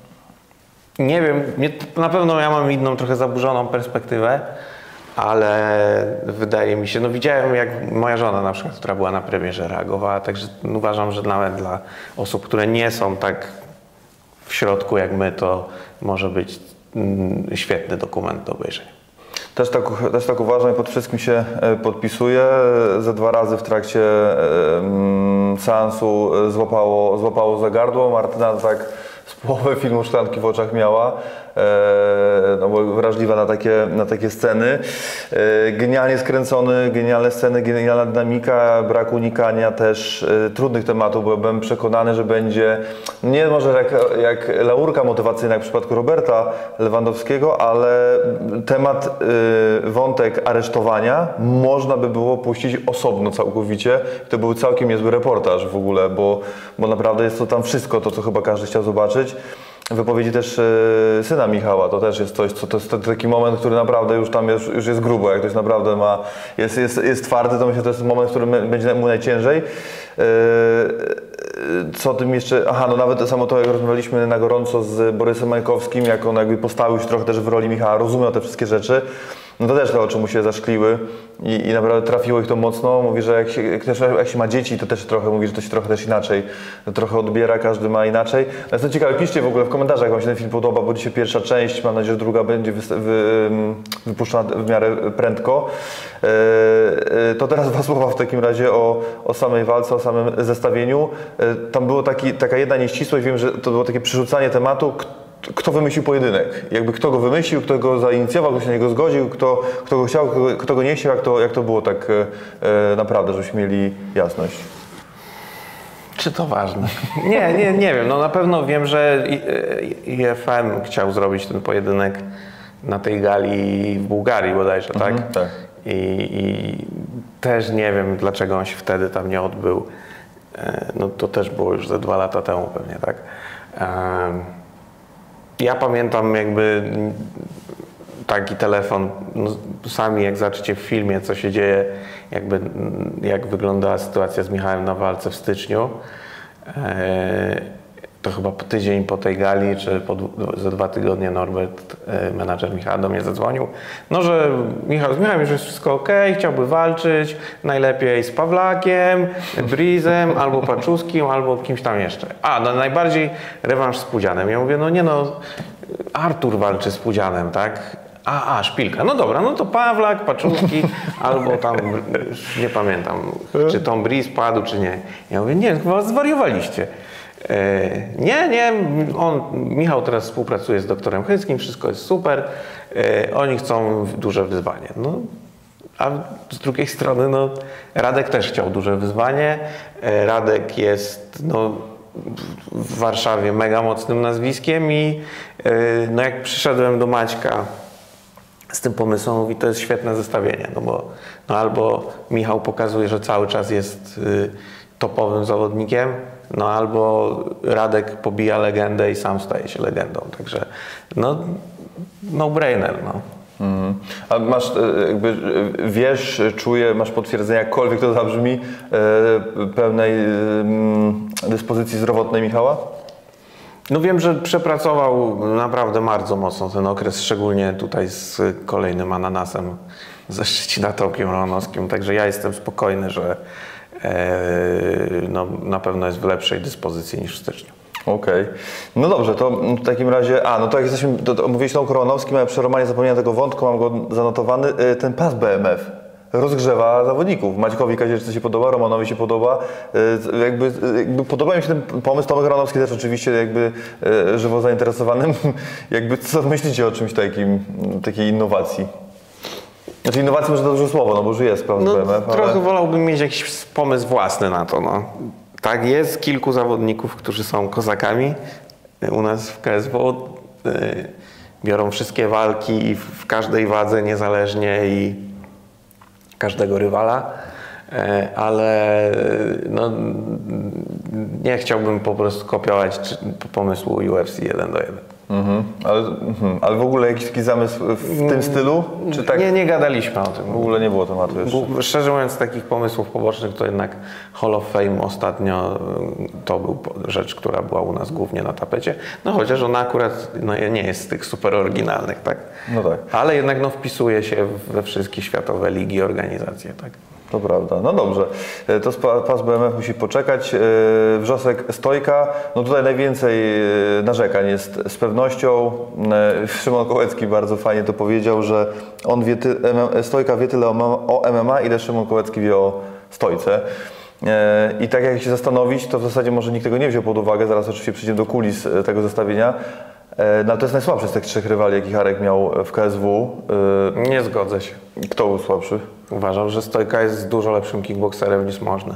nie wiem, nie, na pewno ja mam inną, trochę zaburzoną perspektywę, ale wydaje mi się, no widziałem jak moja żona na przykład, która była na premierze, reagowała, także uważam, że nawet dla osób, które nie są tak w środku jak my, to może być mm, świetny dokument do obejrzenia. Też tak, też tak uważam i pod wszystkim się podpisuję. Ze dwa razy w trakcie um, seansu złapało, złapało za gardło. Martyna tak z połowy filmu szklanki w oczach miała, e, no bo wrażliwa na takie, na takie sceny. E, genialnie skręcony, genialne sceny, genialna dynamika, brak unikania też e, trudnych tematów, bo byłem przekonany, że będzie nie może jak, jak laurka motywacyjna jak w przypadku Roberta Lewandowskiego, ale temat, e, wątek aresztowania można by było puścić osobno całkowicie. To był całkiem niezły reportaż w ogóle, bo, bo naprawdę jest to tam wszystko, to co chyba każdy chciał zobaczyć. Wypowiedzi też e, syna Michała, to też jest coś, co to jest taki moment, który naprawdę już tam jest, już jest grubo, jak ktoś naprawdę ma, jest, jest, jest twardy, to myślę, że to jest moment, w którym będzie mu najciężej. E, co o tym jeszcze, aha, no nawet samo to, jak rozmawialiśmy na gorąco z Borysem Majkowskim, jak on jakby postawił się trochę też w roli Michała, rozumiał te wszystkie rzeczy, no to też te oczy mu się zaszkliły i, i naprawdę trafiło ich to mocno. Mówi, że jak się, jak, też, jak się ma dzieci, to też trochę mówi, że to się trochę też inaczej, trochę odbiera, każdy ma inaczej. No jestem ciekawy, piszcie w ogóle w komentarzach, jak wam się ten film podoba, bo dzisiaj pierwsza część, mam nadzieję, że druga będzie wy, wy, wypuszczona w miarę prędko. E, to teraz dwa słowa w takim razie o, o samej walce, o samym zestawieniu. E, tam było taki, taka jedna nieścisłość, wiem, że to było takie przerzucanie tematu, kto wymyślił pojedynek, jakby kto go wymyślił, kto go zainicjował, kto się na niego zgodził, kto, kto go chciał, kto, kto go nie chciał, jak to, jak to było tak e, naprawdę, żebyśmy mieli jasność. Czy to ważne? Nie, nie, nie wiem. No na pewno wiem, że I F M chciał zrobić ten pojedynek na tej gali w Bułgarii bodajże, tak? Mhm, tak. I, I też nie wiem, dlaczego on się wtedy tam nie odbył. No to też było już ze dwa lata temu pewnie, tak? Um, Ja pamiętam jakby taki telefon, no, sami jak zobaczycie w filmie, co się dzieje, jakby jak wyglądała sytuacja z Michałem na walce w styczniu, e, to chyba po tydzień po tej gali, czy po ze dwa tygodnie Norbert, e, menadżer Michała, do mnie zadzwonił, no że Michał, z Michałem już jest wszystko ok, chciałby walczyć, najlepiej z Pawlakiem, Brizem, albo Paczuskim, albo kimś tam jeszcze. A, no najbardziej rewanż z Pudzianem. Ja mówię, no nie no, Artur walczy z Pudzianem, tak? A, a, szpilka. No dobra, no to Pawlak, Paczulski, albo tam, nie pamiętam, czy Tom Breeze padł, czy nie. Ja mówię, nie, chyba zwariowaliście. E, nie, nie, on, Michał teraz współpracuje z doktorem Chyckim, wszystko jest super. E, oni chcą duże wyzwanie. No, a z drugiej strony, no, Radek też chciał duże wyzwanie. E, Radek jest, no, w Warszawie mega mocnym nazwiskiem i e, no, jak przyszedłem do Maćka z tym pomysłem, mówi, to jest świetne zestawienie, no bo no albo Michał pokazuje, że cały czas jest y, topowym zawodnikiem, no albo Radek pobija legendę i sam staje się legendą, także no no-brainer, no. Mhm. A masz jakby, wiesz, czuję, masz potwierdzenie, jakkolwiek to zabrzmi, pełnej dyspozycji zdrowotnej Michała? No wiem, że przepracował naprawdę bardzo mocno ten okres, szczególnie tutaj z kolejnym ananasem ze Szczecina Tomkiem Romanowskim, także ja jestem spokojny, że e, no, na pewno jest w lepszej dyspozycji niż w styczniu. Okej. Okay. No dobrze, to w takim razie, a no to jak jesteśmy, to, to mówiłeś o Koronowskim, ale przy Romanie zapomniałem tego wątku, mam go zanotowany, ten pas B M F. Rozgrzewa zawodników. Maćkowi Kazieczce się podoba, Romanowi się podoba. Jakby, jakby podoba mi się ten pomysł. Tomek Koronowski też oczywiście jakby żywo zainteresowanym. Jakby co myślicie o czymś takim, takiej innowacji? Znaczy innowacja może to duże słowo, no bo już jest, prawda, no, B M F, ale... Trochę wolałbym mieć jakiś pomysł własny na to, no. Tak, jest kilku zawodników, którzy są kozakami u nas w K S W. Biorą wszystkie walki i w każdej wadze niezależnie i każdego rywala, ale no, nie chciałbym po prostu kopiować pomysłu U F C jeden do jeden. Mhm. Ale, mhm. ale w ogóle jakiś taki zamysł w tym stylu? Czy tak? Nie, nie gadaliśmy o tym. W ogóle nie było tematu jeszcze. Bo, szczerze mówiąc, takich pomysłów pobocznych to jednak Hall of Fame ostatnio to był rzecz, która była u nas głównie na tapecie. No chociaż ona akurat no, nie jest z tych super oryginalnych, tak? No tak. Ale jednak no, wpisuje się we wszystkie światowe ligi i organizacje, tak? To prawda. No dobrze. To pas B M F musi poczekać. Wrzosek Stojka. No tutaj najwięcej narzekań jest z pewnością. Szymon Kołecki bardzo fajnie to powiedział, że on wie ty, Stojka wie tyle o M M A, ile Szymon Kołecki wie o stojce. I tak jak się zastanowić, to w zasadzie może nikt tego nie wziął pod uwagę. Zaraz oczywiście przejdziemy do kulis tego zestawienia. No to jest najsłabszy z tych trzech rywali, jakich Arek miał w K S W. Nie zgodzę się. Kto był słabszy? Uważam, że Stojka jest dużo lepszym kickbokserem niż Możny.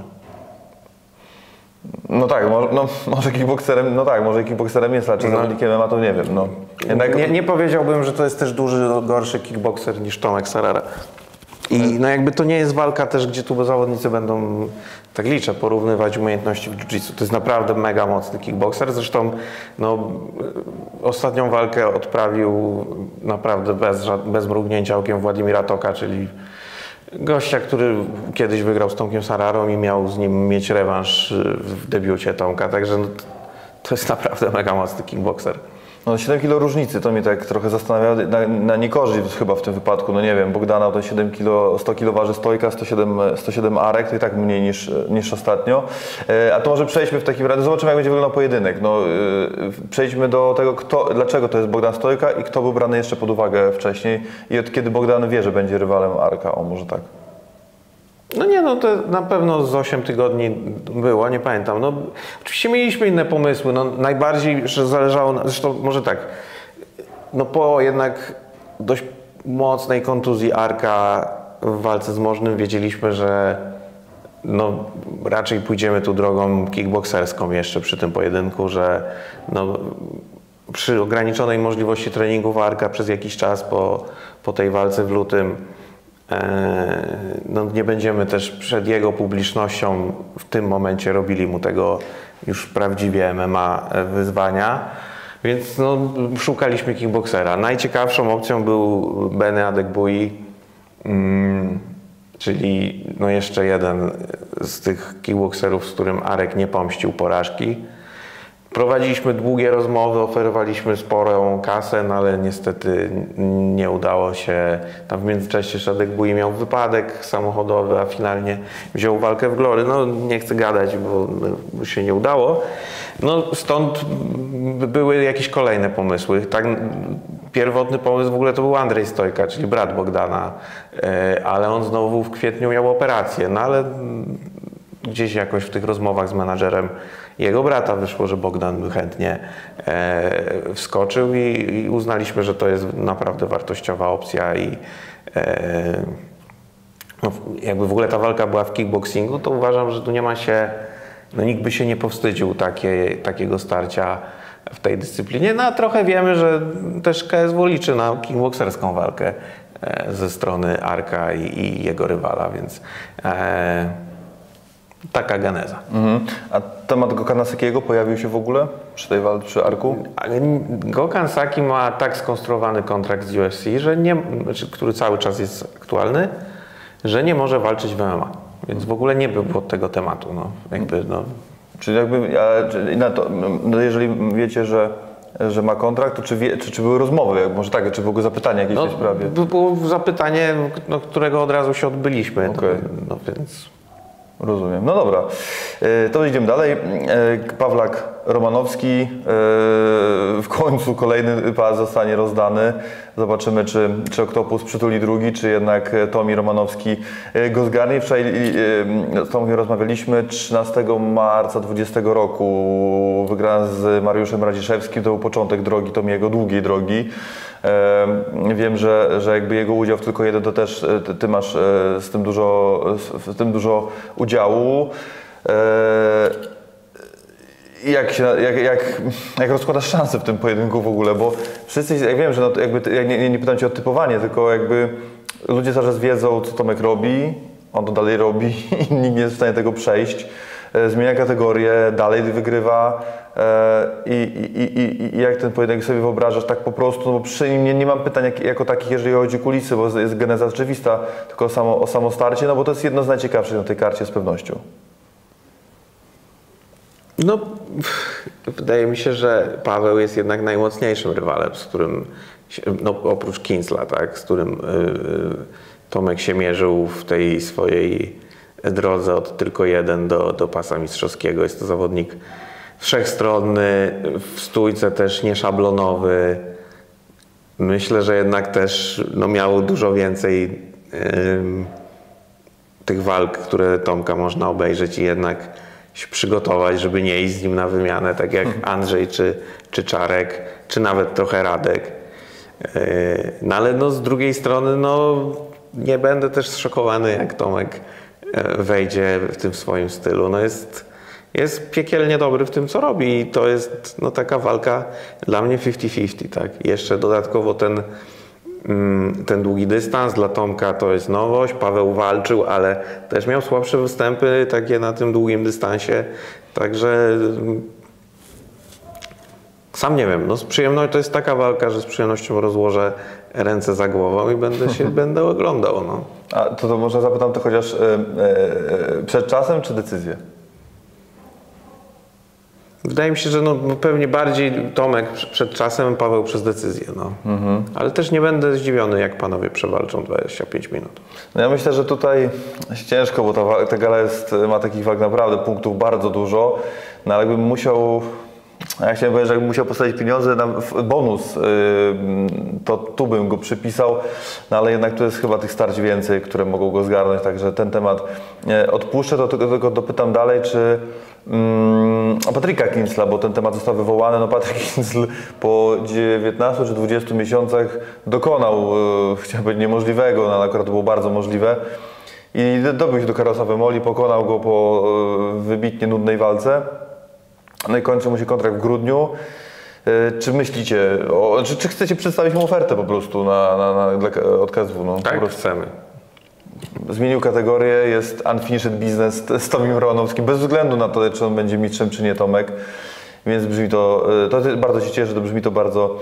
No tak, mo, no, może kickbokserem, no tak, może kickbokserem jest, ale czy no. zawodnikiem M M A to nie wiem. No. Jednak... Nie, nie powiedziałbym, że to jest też duży, gorszy kickbokser niż Tomek Sarara. I no jakby to nie jest walka też, gdzie tu zawodnicy będą, tak liczę, porównywać umiejętności w jiu-jitsu. To jest naprawdę mega mocny kickbokser. Zresztą no, ostatnią walkę odprawił naprawdę bez, bez mrugnięcia okiem Władimira Toka, czyli gościa, który kiedyś wygrał z Tomkiem Sararą i miał z nim mieć rewanż w debiucie Tomka. Także no, to jest naprawdę mega mocny kickbokser. No siedem kilo różnicy, to mnie tak trochę zastanawia, na, na niekorzyść chyba w tym wypadku, no nie wiem, Bogdana to siedem kilo, sto kilo waży Stojka, sto siedem, sto siedem Arek, to i tak mniej niż, niż ostatnio. E, a to może przejdźmy w takim razie, zobaczymy jak będzie wyglądał pojedynek. No, e, przejdźmy do tego, kto, dlaczego to jest Bogdan Stojka i kto był brany jeszcze pod uwagę wcześniej i od kiedy Bogdan wie, że będzie rywalem Arka, o może tak. No nie, no to na pewno z osiem tygodni było, nie pamiętam. No, oczywiście mieliśmy inne pomysły, no najbardziej, że zależało, na, zresztą może tak, no po jednak dość mocnej kontuzji Arka w walce z Możnym wiedzieliśmy, że no raczej pójdziemy tu drogą kickbokserską jeszcze przy tym pojedynku, że no przy ograniczonej możliwości treningów Arka przez jakiś czas po, po tej walce w lutym no nie będziemy też przed jego publicznością w tym momencie robili mu tego już prawdziwie M M A wyzwania, więc no, szukaliśmy kickboksera. Najciekawszą opcją był Benny Adegbuyi, mm, czyli no jeszcze jeden z tych kickbokserów, z którym Arek nie pomścił porażki. Prowadziliśmy długie rozmowy, oferowaliśmy sporą kasę, no ale niestety nie udało się. Tam w międzyczasie Szadek Bui miał wypadek samochodowy, a finalnie wziął walkę w Glory. No nie chcę gadać, bo, bo się nie udało. No stąd były jakieś kolejne pomysły. Tak, pierwotny pomysł w ogóle to był Andrzej Stojka, czyli brat Bogdana, ale on znowu w kwietniu miał operację. No ale gdzieś jakoś w tych rozmowach z menadżerem jego brata wyszło, że Bogdan by chętnie e, wskoczył i, i uznaliśmy, że to jest naprawdę wartościowa opcja i e, no, jakby w ogóle ta walka była w kickboxingu, to uważam, że tu nie ma się, no nikt by się nie powstydził takie, takiego starcia w tej dyscyplinie. No a trochę wiemy, że też K S W liczy na kickbokserską walkę e, ze strony Arka i, i jego rywala, więc e, taka geneza. Mhm. A temat Gokana Sakiego pojawił się w ogóle przy tej walce, przy Arku? Gokhan Saki ma tak skonstruowany kontrakt z U F C, że nie, który cały czas jest aktualny, że nie może walczyć w M M A. Więc w ogóle nie było tego tematu. No, jakby, no. Czyli jakby, a, czy, na to, no jeżeli wiecie, że, że ma kontrakt, to czy, wie, czy, czy były rozmowy, jak, może tak, czy były zapytania jakieś No, w tej sprawie? było zapytanie, no, którego od razu się odbyliśmy. Okay. No, no, więc... Rozumiem. No dobra, to idziemy dalej. Pawlak Romanowski, w końcu kolejny pas zostanie rozdany. Zobaczymy, czy, czy Oktopus przytuli drugi, czy jednak Tomi Romanowski go zgarnie. Wczoraj z Tomkiem rozmawialiśmy, trzynastego marca dwudziestego roku wygrana z Mariuszem Radziszewskim. To był początek drogi Tomiego, długiej drogi. Wiem, że, że jakby jego udział w tylko jeden, to też ty, ty masz z tym dużo, z tym dużo udziału. Jak, się, jak, jak, jak rozkładasz szanse w tym pojedynku w ogóle? Bo wszyscy, jak wiem, że no, jakby, ja nie, nie pytam cię o typowanie, tylko jakby ludzie cały czas wiedzą, co Tomek robi, on to dalej robi i nikt nie jest w stanie tego przejść. Zmienia kategorię, dalej wygrywa. I, i, i, i jak ten pojedynek sobie wyobrażasz tak po prostu, no bo przy nim nie, nie mam pytań jak, jako takich, jeżeli chodzi o kulisy, bo jest geneza oczywista, tylko o samo, o samo starcie, no bo to jest jedno z najciekawszych na tej karcie z pewnością. No, wydaje mi się, że Paweł jest jednak najmocniejszym rywalem, z którym, no oprócz Kincla, tak, z którym yy, Tomek się mierzył w tej swojej drodze od tylko jeden do, do pasa mistrzowskiego. Jest to zawodnik wszechstronny, w stójce też nieszablonowy. Myślę, że jednak też no, miał dużo więcej yy, tych walk, które Tomka można obejrzeć i jednak się przygotować, żeby nie iść z nim na wymianę, tak jak Andrzej czy, czy Czarek, czy nawet trochę Radek. Yy, no ale no, z drugiej strony no, nie będę też zszokowany, jak Tomek wejdzie w tym swoim stylu. No jest, jest piekielnie dobry w tym, co robi i to jest no, taka walka dla mnie pięćdziesiąt pięćdziesiąt. Tak? Jeszcze dodatkowo ten, ten długi dystans dla Tomka to jest nowość. Paweł walczył, ale też miał słabsze występy takie na tym długim dystansie. Także sam nie wiem, no z przyjemnością to jest taka walka, że z przyjemnością rozłożę ręce za głową i będę się będę oglądał. No. A to, to może zapytam to chociaż e, e, przed czasem czy decyzję? Wydaje mi się, że no, pewnie bardziej Tomek przed czasem, Paweł przez decyzję. No. Mhm. Ale też nie będę zdziwiony, jak panowie przewalczą dwadzieścia pięć minut. No ja myślę, że tutaj jest ciężko, bo ta, ta gala jest, ma takich walk naprawdę punktów bardzo dużo, no ale jakbym musiał... Ja chciałem powiedzieć, że jakbym musiał postawić pieniądze na bonus, to tu bym go przypisał, no ale jednak tu jest chyba tych starć więcej, które mogą go zgarnąć, także ten temat odpuszczę, to tylko, tylko dopytam dalej, czy um, o Patryka Kincla, bo ten temat został wywołany, no Patryk Kincl po dziewiętnastu czy dwudziestu miesiącach dokonał, chciałbym powiedzieć niemożliwego, no ale akurat to było bardzo możliwe i dobił się do Karosa Wemoli, pokonał go po wybitnie nudnej walce. No i kończy mu się kontrakt w grudniu. Czy myślicie, o, czy, czy chcecie przedstawić mu ofertę po prostu na, na, na, dla, od K S W? No, tak, po prostu. chcemy. Zmienił kategorię, jest unfinished business z Tomim Romanowskim, bez względu na to, czy on będzie mistrzem, czy nie Tomek. Więc brzmi to, to bardzo się cieszę, to brzmi to bardzo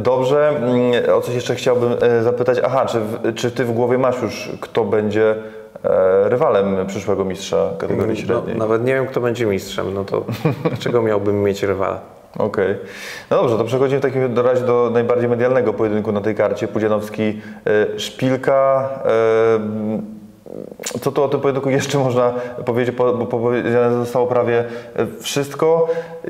dobrze. O coś jeszcze chciałbym zapytać. Aha, czy, czy ty w głowie masz już, kto będzie e, rywalem przyszłego mistrza kategorii średniej. No, nawet nie wiem, kto będzie mistrzem, no to dlaczego miałbym mieć rywala? Okej. Okay. No dobrze, to przechodzimy w takim razie do najbardziej medialnego pojedynku na tej karcie. Pudzianowski-Szpilka. Co tu o tym pojedynku jeszcze można powiedzieć, bo powiedziane zostało prawie wszystko.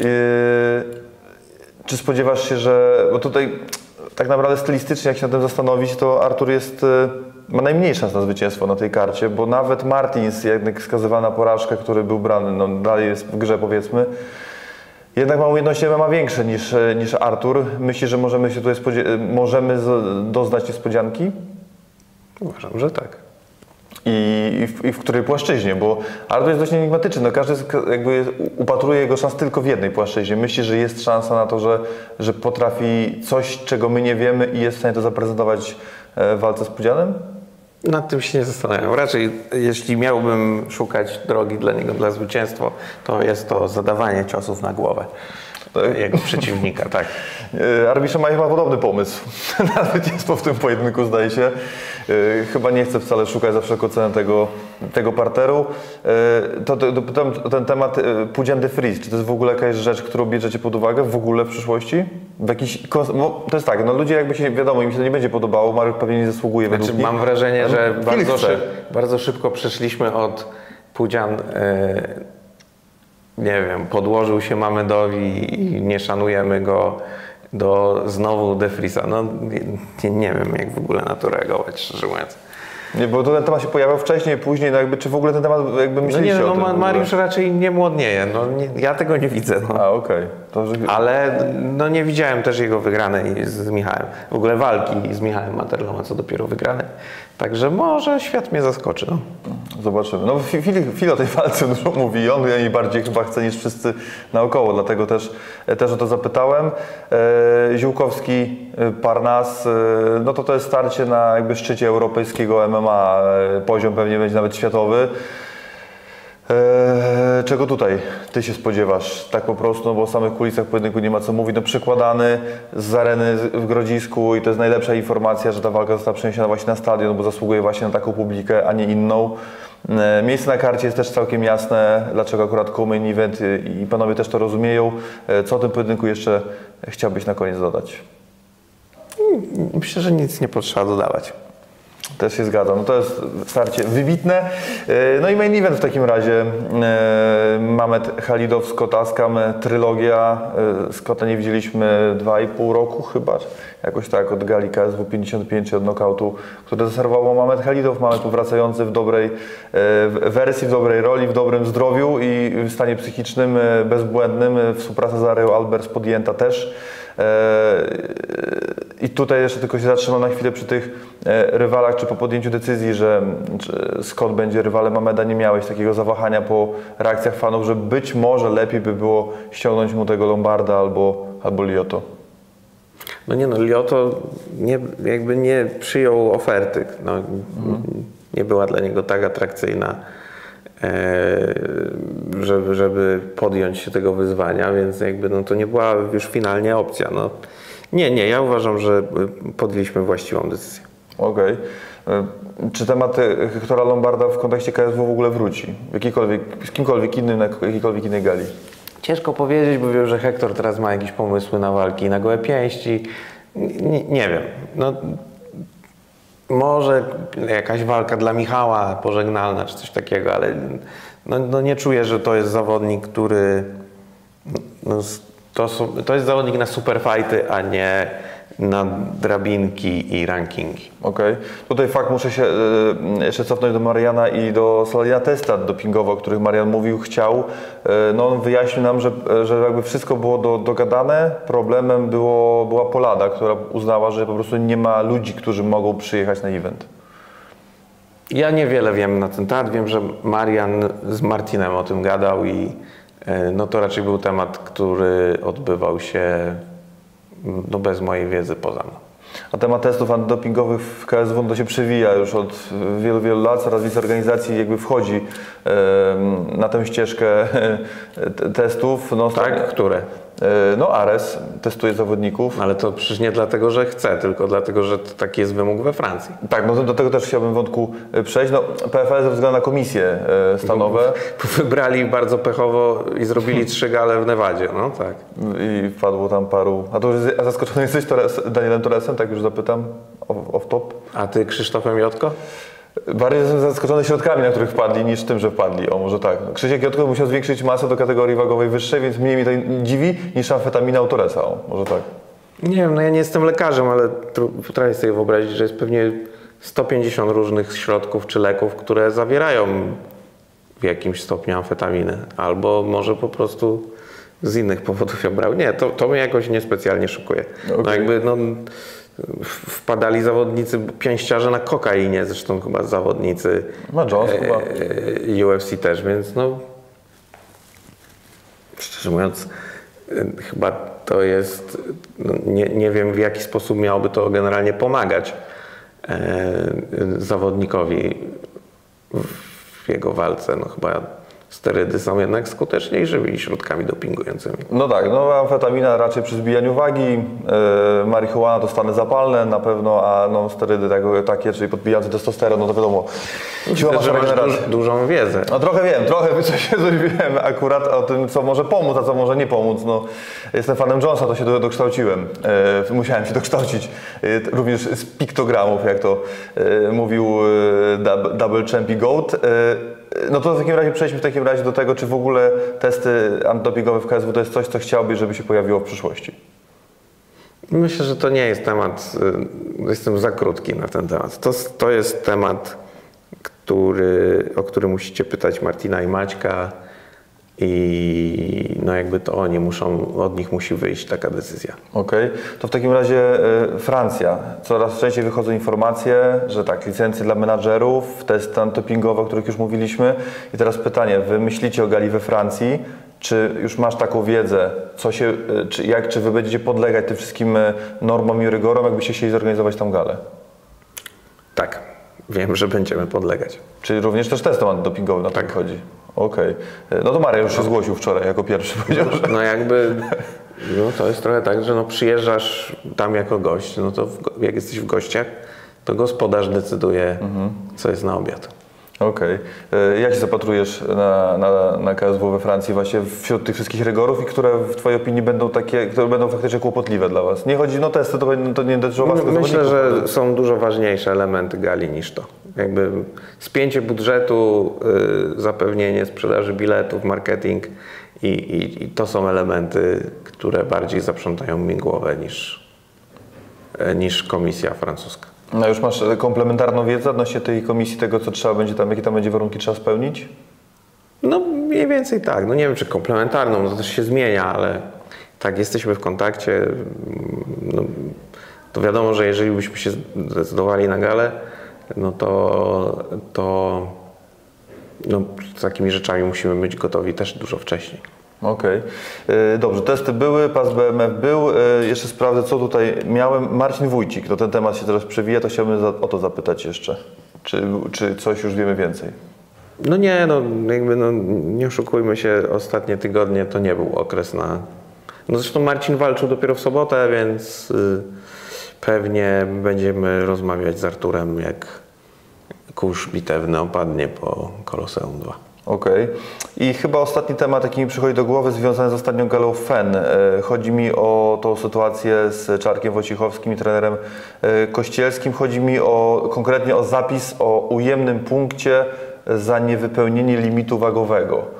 Czy spodziewasz się, że... Bo tutaj tak naprawdę stylistycznie, jak się nad tym zastanowić, to Artur jest... ma najmniej szans na zwycięstwo na tej karcie, bo nawet Martins, jednak skazywany na porażkę, który był brany, no dalej jest w grze, powiedzmy, jednak ma umiejętności M M A większe niż, niż Artur. Myślisz, że możemy się tutaj możemy doznać niespodzianki? Uważam, że tak. I, i, w, I w której płaszczyźnie? Bo Artur jest dość enigmatyczny. No każdy jakby upatruje jego szans tylko w jednej płaszczyźnie. Myślisz, że jest szansa na to, że, że potrafi coś, czego my nie wiemy i jest w stanie to zaprezentować w walce z Pudzianem? Nad tym się nie zastanawiam. Raczej, jeśli miałbym szukać drogi dla niego, dla zwycięstwa, to jest to zadawanie ciosów na głowę jego przeciwnika, tak. Arbitrze ma chyba podobny pomysł na zwycięstwo w tym pojedynku, zdaje się. Chyba nie chce wcale szukać za wszelką cenę tego, tego parteru. To, to, to ten temat Pudzian de Vries, czy to jest w ogóle jakaś rzecz, którą bierzecie pod uwagę w ogóle w przyszłości? W jakiś, to jest tak, no ludzie jakby się, wiadomo, im się to nie będzie podobało, Mariusz pewnie nie zasługuje znaczy, według nich. Mam wrażenie, że bardzo, szyb, bardzo szybko przeszliśmy od Pudzian, yy, nie wiem, podłożył się Mamedowi i nie szanujemy go, do znowu de Vriesa. No nie, nie wiem, jak w ogóle na to reagować, szczerze mówiąc. Nie, bo ten temat się pojawiał wcześniej, później, no jakby, czy w ogóle ten temat jakby myśleliście no nie, no, o tym? No Mariusz raczej nie młodnieje, no nie, ja tego nie widzę. No. A, okej. Okay. Że... Ale no nie widziałem też jego wygranej z Michałem. W ogóle walki z Michałem Materlą, a co dopiero wygranej. Także może świat mnie zaskoczy. No. Zobaczymy. No Filip, Filip o tej walce dużo mówi, on jej bardziej chyba chce niż wszyscy naokoło, dlatego też, też o to zapytałem. E, Ziółkowski, Parnas, e, no to to jest starcie na jakby szczycie europejskiego M M A, e, poziom pewnie będzie nawet światowy. Eee, czego tutaj ty się spodziewasz? Tak po prostu, no bo o samych kulisach pojedynku nie ma co mówić. No przekładany z areny w Grodzisku i to jest najlepsza informacja, że ta walka została przeniesiona właśnie na stadion, bo zasługuje właśnie na taką publikę, a nie inną. Eee, miejsce na karcie jest też całkiem jasne, dlaczego akurat co-main event i, i panowie też to rozumieją. Eee, co o tym pojedynku jeszcze chciałbyś na koniec dodać? Myślę, że nic nie potrzeba dodawać. Też się zgadzam. No to jest starcie wybitne. No i main event w takim razie. Mamed Halidow, Scott Askam, trylogia. Scotta nie widzieliśmy dwa i pół roku chyba. Jakoś tak, od gali K S W pięćdziesiąt pięć, od knockoutu, który zaserwował Mamed Halidow. Mamed powracający w dobrej wersji, w dobrej roli, w dobrym zdrowiu i w stanie psychicznym bezbłędnym. Współpraca z Arią Albers podjęta też. I tutaj jeszcze tylko się zatrzymam na chwilę przy tych rywalach, czy po podjęciu decyzji, że Scott będzie rywalem Mameda, nie miałeś takiego zawahania po reakcjach fanów, że być może lepiej by było ściągnąć mu tego Lombarda albo, albo Lyoto? No nie no, Lyoto nie, jakby nie przyjął oferty. No, mhm. Nie była dla niego tak atrakcyjna, żeby, żeby podjąć się tego wyzwania, więc jakby no to nie była już finalnie opcja. No, nie, nie, ja uważam, że podjęliśmy właściwą decyzję. Okej. Okay. Czy temat Hektora Lombarda w kontekście K S W w ogóle wróci? W jakiejkolwiek, z kimkolwiek innym, na jakiejkolwiek innej gali? Ciężko powiedzieć, bo wiem, że Hektor teraz ma jakieś pomysły na walki na gołe pięści. Nie, nie wiem. No, może jakaś walka dla Michała pożegnalna czy coś takiego, ale no, no nie czuję, że to jest zawodnik, który... No, to, są, to jest zawodnik na superfighty, a nie na drabinki i rankingi. Okej. Okay. Tutaj fakt muszę się y, jeszcze cofnąć do Mariana i do Saladina Testa dopingowo, o których Marian mówił, chciał. Y, no on wyjaśnił nam, że, że jakby wszystko było do, dogadane. Problemem było, była Polada, która uznała, że po prostu nie ma ludzi, którzy mogą przyjechać na event. Ja niewiele wiem na ten temat. Wiem, że Marian z Martinem o tym gadał i y, no to raczej był temat, który odbywał się no bez mojej wiedzy poza mną. A temat testów antydopingowych w K S W to się przewija już od wielu, wielu lat. Coraz więcej organizacji jakby wchodzi e, na tę ścieżkę e, testów. No, tak? Które? No Ares testuje zawodników. Ale to przecież nie dlatego, że chce, tylko dlatego, że taki jest wymóg we Francji. Tak, no do tego też chciałbym wątku przejść. No, P F L ze względu na komisje stanowe. Wybrali bardzo pechowo i zrobili trzy gale w Nevadzie, no tak. I wpadło tam paru... A to już a zaskoczony jesteś Torres, Danielem Torresem, tak już zapytam, off top? A ty Krzysztofem Jotko? Bardziej jestem zaskoczony środkami, na których wpadli, niż tym, że wpadli. O, może tak. Krzysiek Jotko musiał zwiększyć masę do kategorii wagowej wyższej, więc mniej mi to dziwi niż amfetamina u Torresa. O, może tak. Nie wiem, no ja nie jestem lekarzem, ale potrafię sobie wyobrazić, że jest pewnie sto pięćdziesiąt różnych środków czy leków, które zawierają w jakimś stopniu amfetaminę. Albo może po prostu z innych powodów ją brał. Nie, to, to mnie jakoś niespecjalnie szokuje. Okay. No jakby, no... Wpadali zawodnicy, pięściarze na kokainie, zresztą chyba zawodnicy Ma Jones, e, chyba. U F C też, więc no szczerze mówiąc e, chyba to jest, no, nie, nie wiem w jaki sposób miałoby to generalnie pomagać e, zawodnikowi w jego walce, no chyba sterydy są jednak skuteczniejszymi środkami dopingującymi. No tak, no amfetamina raczej przy zbijaniu wagi, yy, marihuana to stany zapalne na pewno, a no sterydy takie, takie czyli podbijające testosteron, no to wiadomo. Siła Myślę, że masz duż, dużą wiedzę. No trochę wiem, trochę coś, coś wiem akurat o tym, co może pomóc, a co może nie pomóc. No, jestem fanem Jonesa, to się do, dokształciłem. Yy, musiałem się dokształcić yy, również z piktogramów, jak to yy, mówił yy, double, double champion goat. Yy, No to w takim razie przejdźmy w takim razie do tego, czy w ogóle testy antydopingowe w K S W to jest coś, co chciałbyś, żeby się pojawiło w przyszłości? Myślę, że to nie jest temat, jestem za krótki na ten temat. To, to jest temat, który, o który musicie pytać Martina i Maćka i no jakby to oni muszą, od nich musi wyjść taka decyzja. Okej, okay. To w takim razie y, Francja. Coraz częściej wychodzą informacje, że tak, licencje dla menadżerów, testy antydopingowe, o których już mówiliśmy. I teraz pytanie, wy myślicie o gali we Francji, czy już masz taką wiedzę, co się, y, czy, jak, czy wy będziecie podlegać tym wszystkim normom i rygorom, jakbyście chcieli zorganizować tam galę? Tak, wiem, że będziemy podlegać. Czyli również też testom antydopingowym na to tak chodzi? Okej. Okay. No to Maria już się zgłosił wczoraj jako pierwszy, powiedział, że... No jakby, no to jest trochę tak, że no przyjeżdżasz tam jako gość, no to w, jak jesteś w gościach, to gospodarz decyduje, mhm. co jest na obiad. Okej. Okay. Jak się zapatrujesz na, na, na K S W we Francji właśnie wśród tych wszystkich rygorów i które w twojej opinii będą takie, które będą faktycznie kłopotliwe dla was? Nie chodzi, no testy to, to nie dotyczy was. Myślę, że są dużo ważniejsze elementy gali niż to. Jakby spięcie budżetu, y, zapewnienie sprzedaży biletów, marketing i, i, i to są elementy, które bardziej zaprzątają mi głowę niż, niż komisja francuska. No już masz komplementarną wiedzę odnośnie tej komisji, tego co trzeba będzie tam, jakie tam będzie warunki trzeba spełnić? No mniej więcej tak. No nie wiem czy komplementarną, no to też się zmienia, ale tak jesteśmy w kontakcie. No, to wiadomo, że jeżeli byśmy się zdecydowali na galę, no to, to no, z takimi rzeczami musimy być gotowi też dużo wcześniej. Okej. Okay. Dobrze, testy były, pas B M F był. Jeszcze sprawdzę, co tutaj miałem. Marcin Wójcik, to ten temat się teraz przewija, to chciałbym za, o to zapytać jeszcze. Czy, czy coś już wiemy więcej? No nie, no jakby no, nie oszukujmy się, ostatnie tygodnie to nie był okres na... No zresztą Marcin walczył dopiero w sobotę, więc y, pewnie będziemy rozmawiać z Arturem, jak kurz bitewny opadnie po Koloseum dwa. Okej. Okay. I chyba ostatni temat, jaki mi przychodzi do głowy, związany z ostatnią galą F E N. Chodzi mi o tą sytuację z Czarkiem Wojciechowskim i trenerem Kościelskim. Chodzi mi o, konkretnie o zapis o ujemnym punkcie za niewypełnienie limitu wagowego.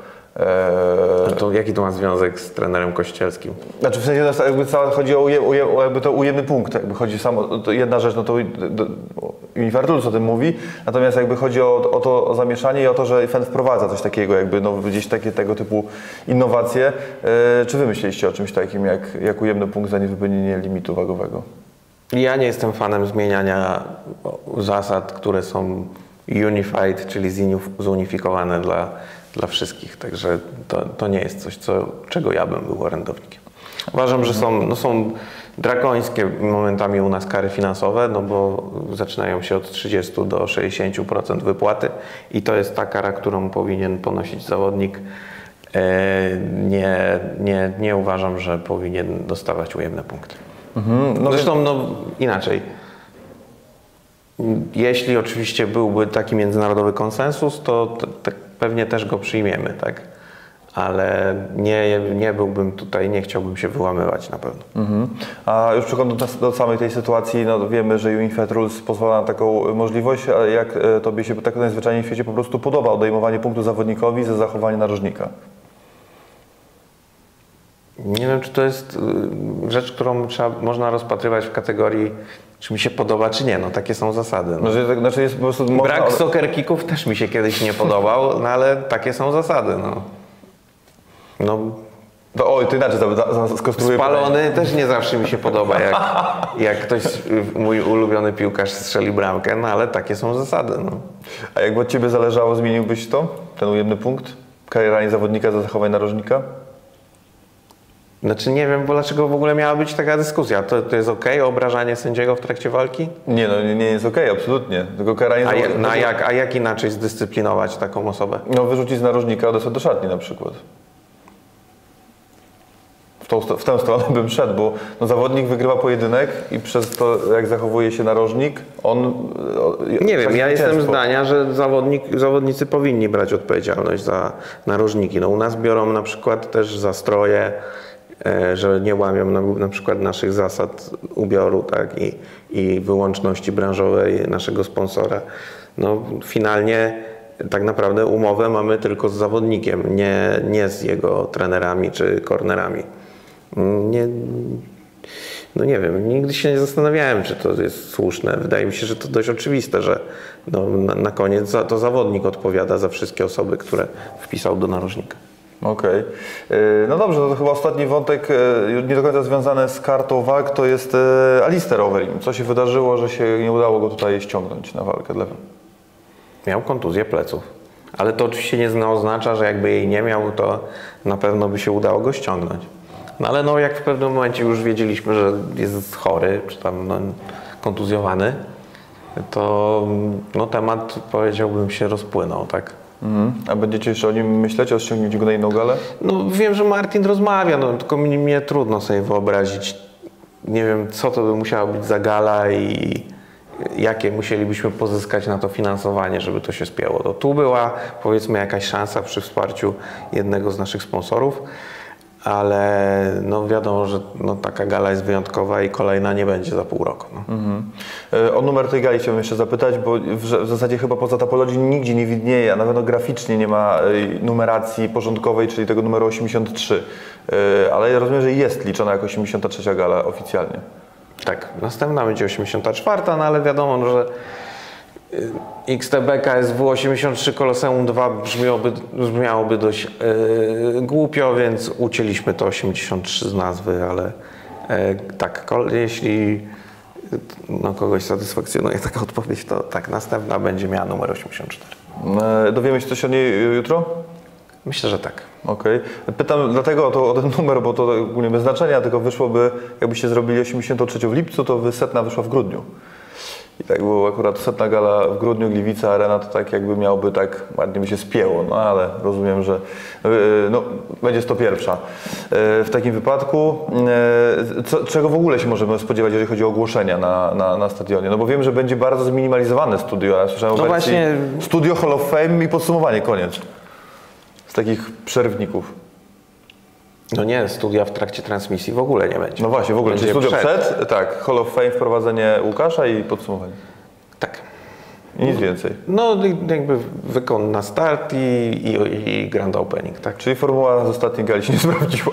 A to jaki to ma związek z trenerem Kościelskim? Znaczy w sensie jakby cała, chodzi o, ujem, ujem, jakby to ujemny punkt, jakby chodzi samo, to jedna rzecz, no to Unifartulus o tym mówi, natomiast jakby chodzi o, o to o zamieszanie i o to, że F E N wprowadza coś takiego, jakby no, gdzieś takie tego typu innowacje. E, czy wy myśleliście o czymś takim, jak, jak ujemny punkt za niewypełnienie limitu wagowego? Ja nie jestem fanem zmieniania zasad, które są unified, czyli zunifikowane dla dla wszystkich, także to, to nie jest coś, co, czego ja bym był orędownikiem. Uważam, że są, no są drakońskie momentami u nas kary finansowe, no bo zaczynają się od trzydziestu do sześćdziesięciu procent wypłaty i to jest ta kara, którą powinien ponosić zawodnik nie, nie, nie uważam, że powinien dostawać ujemne punkty. Mhm, no Zresztą no, inaczej. Jeśli oczywiście byłby taki międzynarodowy konsensus, to, to, to pewnie też go przyjmiemy, tak? Ale nie, nie byłbym tutaj, nie chciałbym się wyłamywać na pewno. Mhm. A już przechodząc do samej tej sytuacji, no wiemy, że UEFA Rules pozwala na taką możliwość, ale jak tobie się tak najzwyczajniej w świecie po prostu podoba odejmowanie punktu zawodnikowi za zachowanie narożnika? Nie wiem, czy to jest rzecz, którą trzeba, można rozpatrywać w kategorii, czy mi się podoba, czy nie. No takie są zasady. No. Znaczy, znaczy jest po prostu można... Brak soccer kicków też mi się kiedyś nie podobał, no ale takie są zasady. No. No, to, oj, to inaczej za, za, skonstruuję spalony pytanie. też nie zawsze mi się podoba, jak, jak ktoś, mój ulubiony piłkarz strzeli bramkę, no ale takie są zasady. No. A jakby od ciebie zależało, zmieniłbyś to? Ten ujemny punkt? Karieranie zawodnika za zachowanie narożnika? Znaczy nie wiem, bo dlaczego w ogóle miała być taka dyskusja. To, to jest okej, okay, obrażanie sędziego w trakcie walki? Nie, no nie jest okej, okay, absolutnie. Tylko karanie a, je, zawodnika... no, a, jak, a jak inaczej zdyscyplinować taką osobę? No wyrzucić z narożnika, odesłać do szatni na przykład. W, tą, w tę stronę bym szedł, bo no, zawodnik wygrywa pojedynek i przez to, jak zachowuje się narożnik, on... Nie wiem, ja jestem zdania, że zawodnik, zawodnicy powinni brać odpowiedzialność za narożniki. No, u nas biorą na przykład też za stroje, e, że nie łamią na, na przykład naszych zasad ubioru, tak, i, i wyłączności branżowej naszego sponsora. No, finalnie tak naprawdę umowę mamy tylko z zawodnikiem, nie, nie z jego trenerami czy kornerami. Nie, no nie wiem, nigdy się nie zastanawiałem, czy to jest słuszne. Wydaje mi się, że to dość oczywiste, że no, na, na koniec za, to zawodnik odpowiada za wszystkie osoby, które wpisał do narożnika. Okej. Okay. No dobrze, no to chyba ostatni wątek, nie do końca związany z kartą walk, to jest Alistair Overeem. Co się wydarzyło, że się nie udało go tutaj ściągnąć na walkę lewą? Miał kontuzję pleców. Ale to oczywiście nie oznacza, że jakby jej nie miał, to na pewno by się udało go ściągnąć. No ale no, jak w pewnym momencie już wiedzieliśmy, że jest chory, czy tam no, kontuzjowany, to no, temat, powiedziałbym, się rozpłynął, tak? Mhm. A będziecie jeszcze o nim myśleć, o ściągnięciu go na inną galę? No wiem, że Martin rozmawia, no tylko mi, mnie trudno sobie wyobrazić, nie wiem, co to by musiała być za gala i jakie musielibyśmy pozyskać na to finansowanie, żeby to się spięło. To tu była, powiedzmy, jakaś szansa przy wsparciu jednego z naszych sponsorów, ale no wiadomo, że no taka gala jest wyjątkowa i kolejna nie będzie za pół roku. No. Mhm. O numer tej gali chciałbym jeszcze zapytać, bo w, w zasadzie chyba poza Tapologii nigdzie nie widnieje, a nawet graficznie nie ma numeracji porządkowej, czyli tego numeru osiemdziesiąt trzy. Ale ja rozumiem, że jest liczona jako osiemdziesiąta trzecia gala oficjalnie. Tak, następna będzie osiemdziesiąta czwarta, no ale wiadomo, no, że X T B K S W osiemdziesiąt trzy Koloseum dwa brzmiałoby, brzmiałoby dość yy, głupio, więc ucięliśmy to osiemdziesiąt trzy z nazwy, ale yy, tak, jeśli no, kogoś satysfakcjonuje taka odpowiedź, to tak, następna będzie miała numer osiemdziesiąt cztery. Yy, dowiemy się coś o niej jutro? Myślę, że tak. Okej. Okay. Pytam dlatego o, to, o ten numer, bo to ogólnie bez znaczenia, tylko wyszłoby, jakbyście zrobili osiemdziesiątą trzecią w lipcu, to by setna wyszła w grudniu. I tak było akurat setna gala w grudniu, Gliwice Arena, to tak jakby miałoby tak, ładnie by się spięło, no ale rozumiem, że no, będzie sto pierwsza. W takim wypadku, co, czego w ogóle się możemy spodziewać, jeżeli chodzi o ogłoszenia na, na, na stadionie? No bo wiem, że będzie bardzo zminimalizowane studio, ja słyszałem no o wersji właśnie... Studio Hall of Fame i podsumowanie, koniec. Z takich przerwników. No nie, studia w trakcie transmisji w ogóle nie będzie. No właśnie, w ogóle, będzie czyli studio przed. przed, tak, Hall of Fame, wprowadzenie Łukasza i podsumowanie. Tak. I nic więcej. No jakby wykon na start i, i, i grand opening, tak? Czyli formuła z ostatniej gali się nie sprawdziła.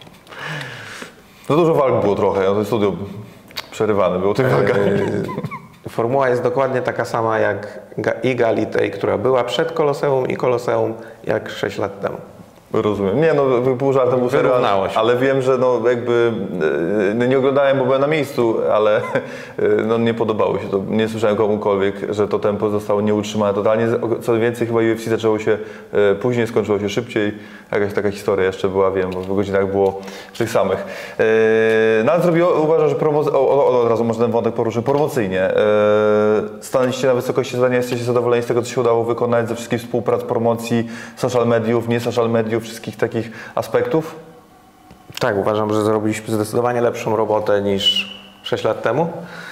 No dużo walk było trochę, no to studio przerywane było tych walkami. Formuła jest dokładnie taka sama jak i gali tej, która była przed Koloseum i Koloseum jak sześć lat temu. Rozumiem. Nie, no pół żartem, był Wyrównało się. Ale wiem, że no jakby no, nie oglądałem, bo byłem na miejscu, ale no nie podobało się to. Nie słyszałem komukolwiek, że to tempo zostało nieutrzymane totalnie. Co więcej, chyba U F C zaczęło się później, skończyło się szybciej. Jakaś taka historia jeszcze była, wiem, bo w godzinach było tych samych. No ale zrobiło, uważam, że promoc- o, o, od razu może ten wątek poruszę, promocyjnie. Stanęliście na wysokości zadania, jesteście zadowoleni z tego, co się udało wykonać, ze wszystkich współprac, promocji, social mediów, nie social mediów, wszystkich takich aspektów? Tak, uważam, że zrobiliśmy zdecydowanie lepszą robotę niż sześć lat temu.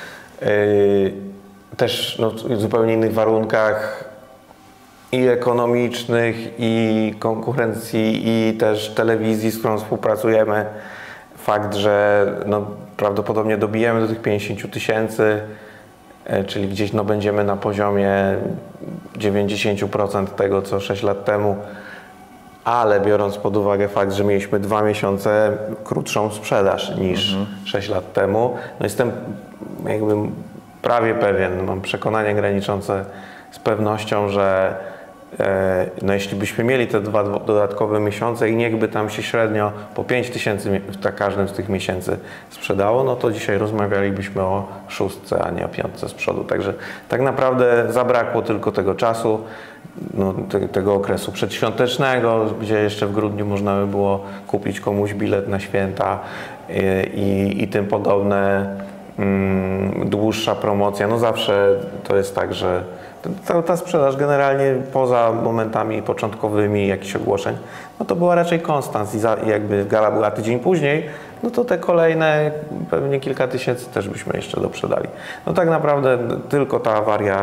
Yy, też no, w zupełnie innych warunkach i ekonomicznych, i konkurencji, i też telewizji, z którą współpracujemy. Fakt, że no, prawdopodobnie dobijemy do tych pięćdziesięciu tysięcy, czyli gdzieś no, będziemy na poziomie dziewięćdziesiąt procent tego, co sześć lat temu, ale biorąc pod uwagę fakt, że mieliśmy dwa miesiące krótszą sprzedaż niż mhm. sześć lat temu, no jestem jakby prawie pewien, mam przekonanie graniczące z pewnością, że no jeśli byśmy mieli te dwa dodatkowe miesiące i niechby tam się średnio po pięć tysięcy w każdym z tych miesięcy sprzedało, no to dzisiaj rozmawialibyśmy o szóstce, a nie o piątce z przodu. Także tak naprawdę zabrakło tylko tego czasu, no, te, tego okresu przedświątecznego, gdzie jeszcze w grudniu można by było kupić komuś bilet na święta i, i, i tym podobne. Mm, dłuższa promocja, no zawsze to jest tak, że ta, ta sprzedaż generalnie poza momentami początkowymi jakichś ogłoszeń, no to była raczej konstans i, za, i jakby gala była tydzień później, no to te kolejne pewnie kilka tysięcy też byśmy jeszcze doprzedali. No tak naprawdę tylko ta awaria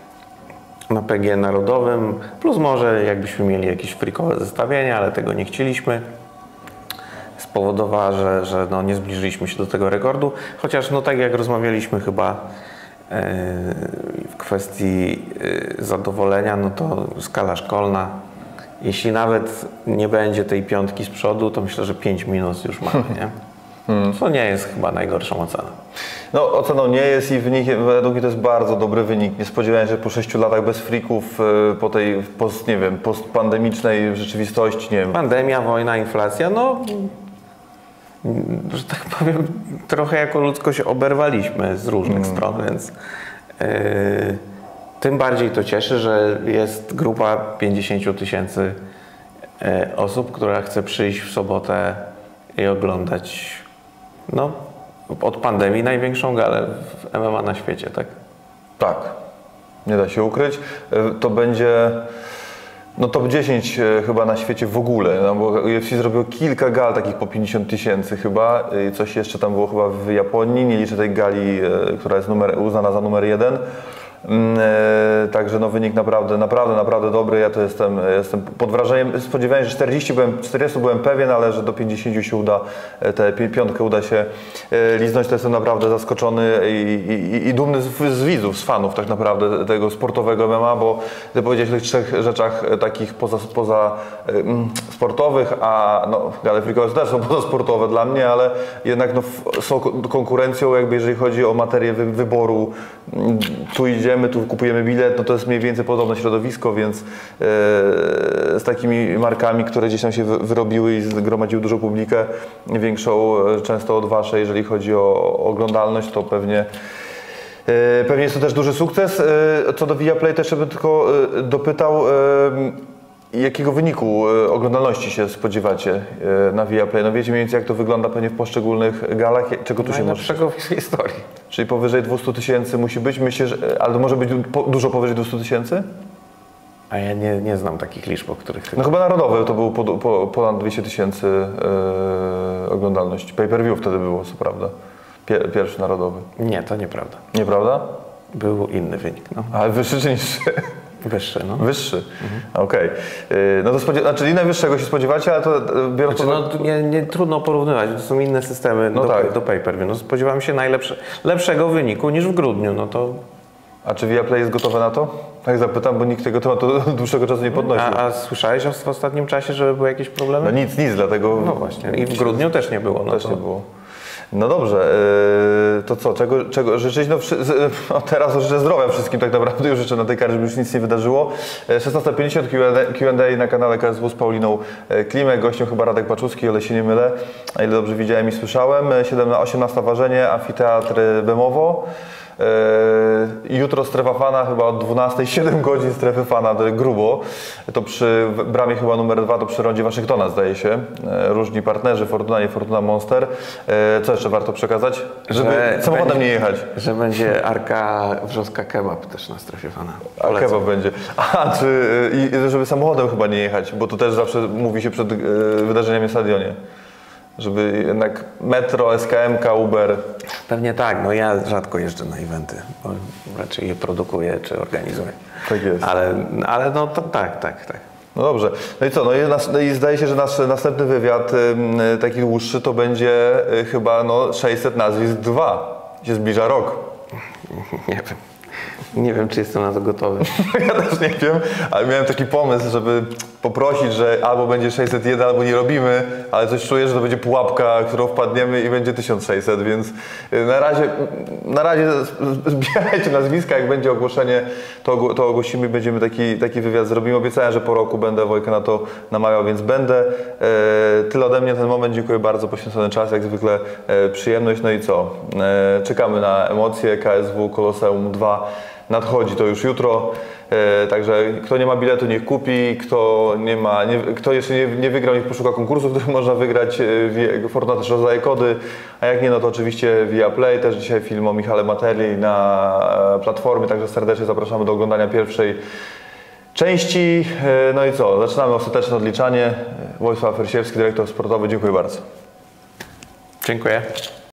na P G Narodowym, plus może jakbyśmy mieli jakieś freakowe zestawienia, ale tego nie chcieliśmy, spowodowała, że, że no nie zbliżyliśmy się do tego rekordu, chociaż no tak jak rozmawialiśmy chyba yy, w kwestii yy, zadowolenia, no to skala szkolna, jeśli nawet nie będzie tej piątki z przodu, to myślę, że pięć minus już mamy, nie? Hmm. Co nie jest chyba najgorszą oceną. No oceną nie jest i wynik, według mnie to jest bardzo dobry wynik. Nie spodziewałem się, że po sześciu latach bez frików, po tej post, nie wiem, postpandemicznej rzeczywistości, nie wiem. Pandemia, wojna, inflacja, no że tak powiem, trochę jako ludzkość oberwaliśmy z różnych hmm. stron, więc yy, tym bardziej to cieszy, że jest grupa pięćdziesiąt tysięcy yy, osób, która chce przyjść w sobotę i oglądać no, od pandemii największą galę w M M A na świecie, tak? Tak, nie da się ukryć. To będzie no top dziesięć chyba na świecie w ogóle, no bo U F C zrobił kilka gal takich po pięćdziesiąt tysięcy chyba. Coś jeszcze tam było chyba w Japonii, nie liczę tej gali, która jest numer, uznana za numer jeden. E, także no wynik naprawdę, naprawdę, naprawdę dobry. Ja to jestem, jestem pod wrażeniem. Spodziewałem się, że czterdzieści byłem, czterdzieści byłem pewien, ale że do pięćdziesięciu się uda, tę piątkę uda się liznąć, to jestem naprawdę zaskoczony i, i, i dumny z, z widzów, z fanów tak naprawdę tego sportowego M M A, bo ty powiedziałeś o tych trzech rzeczach takich poza, poza um, sportowych, a no gale freakowe też są pozasportowe dla mnie, ale jednak no, są konkurencją jakby jeżeli chodzi o materię wy, wyboru. Tu idziemy, tu kupujemy bilet, no to jest mniej więcej podobne środowisko, więc e, z takimi markami, które gdzieś tam się wyrobiły i zgromadziły dużą publikę, większą często od waszej, jeżeli chodzi o oglądalność, to pewnie e, pewnie jest to też duży sukces. E, co do Viaplay też bym tylko e, dopytał, e, jakiego wyniku oglądalności się spodziewacie na Viaplay? No wiecie mniej więcej jak to wygląda pewnie w poszczególnych galach, czego tu się może... Najlepszego w historii. Czyli powyżej dwieście tysięcy musi być, myślę, że... ale może być po, dużo powyżej dwieście tysięcy? A ja nie, nie znam takich liczb, o których... No chyba narodowy to był po, po, ponad dwieście tysięcy yy, oglądalności. Pay-per-view wtedy było, co prawda. Pier, pierwszy narodowy. Nie, to nieprawda. Nieprawda? Był inny wynik, no. Ale wyższy czy niższy? Wyższy, no. Wyższy, mhm. Okej. Okay. No to spodziewa... czyli najwyższego się spodziewacie, ale to biorąc... Znaczy, no, nie, nie trudno porównywać, to są inne systemy no do, tak. do pay-per-view. No, spodziewam się najlepsze, lepszego wyniku niż w grudniu, no to... A czy Viaplay jest gotowe na to? Tak zapytam, bo nikt tego tematu dłuższego czasu nie podnosił. A, a słyszałeś w ostatnim czasie, żeby były jakieś problemy? No nic, nic, dlatego... No właśnie, i w grudniu też nie było. No też to... nie było. No dobrze, yy, to co, czego, czego życzyć? No, no teraz życzę zdrowia wszystkim tak naprawdę, już życzę na tej karze, żeby już nic nie wydarzyło. szesnasta pięćdziesiąt Q and A na kanale K S W z Pauliną Klimek, gościem chyba Radek Paczuski, o ile się nie mylę, a ile dobrze widziałem i słyszałem. osiemnasta ważenie, amfiteatr Bemowo. Jutro strefa fana, chyba od dwunastej, siedem godzin strefy fana, to grubo. To przy bramie chyba numer dwa, to przy rondzie Waszyngtona zdaje się. Różni partnerzy, Fortuna i Fortuna Monster. Co jeszcze warto przekazać? Żeby że samochodem będzie, nie jechać. Że będzie Arka Wrzoska Kebab też na strefie fana. A kebab będzie. A, czy i żeby samochodem chyba nie jechać, bo to też zawsze mówi się przed wydarzeniami w stadionie. Żeby jednak metro, S K M K, Uber. Pewnie tak, no ja rzadko jeżdżę na eventy, bo raczej je produkuję czy organizuję. Tak jest. Ale, ale no to tak, tak, tak. No dobrze. No i co? No i, nas, no i zdaje się, że nasz następny wywiad y, taki dłuższy to będzie y, chyba no, sześćset nazwisk dwa. Się zbliża rok. Nie wiem. Nie wiem, czy jestem na to gotowy. Ja też nie wiem, ale miałem taki pomysł, żeby poprosić, że albo będzie sześćset jeden, albo nie robimy, ale coś czuję, że to będzie pułapka, w którą wpadniemy i będzie tysiąc sześćset, więc na razie, na razie zbierajcie nazwiska, jak będzie ogłoszenie, to, to ogłosimy i będziemy taki, taki wywiad zrobimy. Obiecałem, że po roku będę Wojka na to namawiał, więc będę. E, tyle ode mnie na ten moment, dziękuję bardzo, poświęcony czas, jak zwykle e, przyjemność. No i co? E, czekamy na emocje, K S W Koloseum dwa. Nadchodzi to już jutro, e, także kto nie ma biletu, niech kupi, kto, nie ma, nie, kto jeszcze nie, nie wygrał, niech poszuka konkursów, które można wygrać. E, Fortuna też rozdaje kody, a jak nie, no to oczywiście Viaplay, też dzisiaj film o Michale Materli na e, platformie, także serdecznie zapraszamy do oglądania pierwszej części. E, no i co, zaczynamy ostateczne odliczanie. Wojciech Fersierski, dyrektor sportowy, dziękuję bardzo. Dziękuję.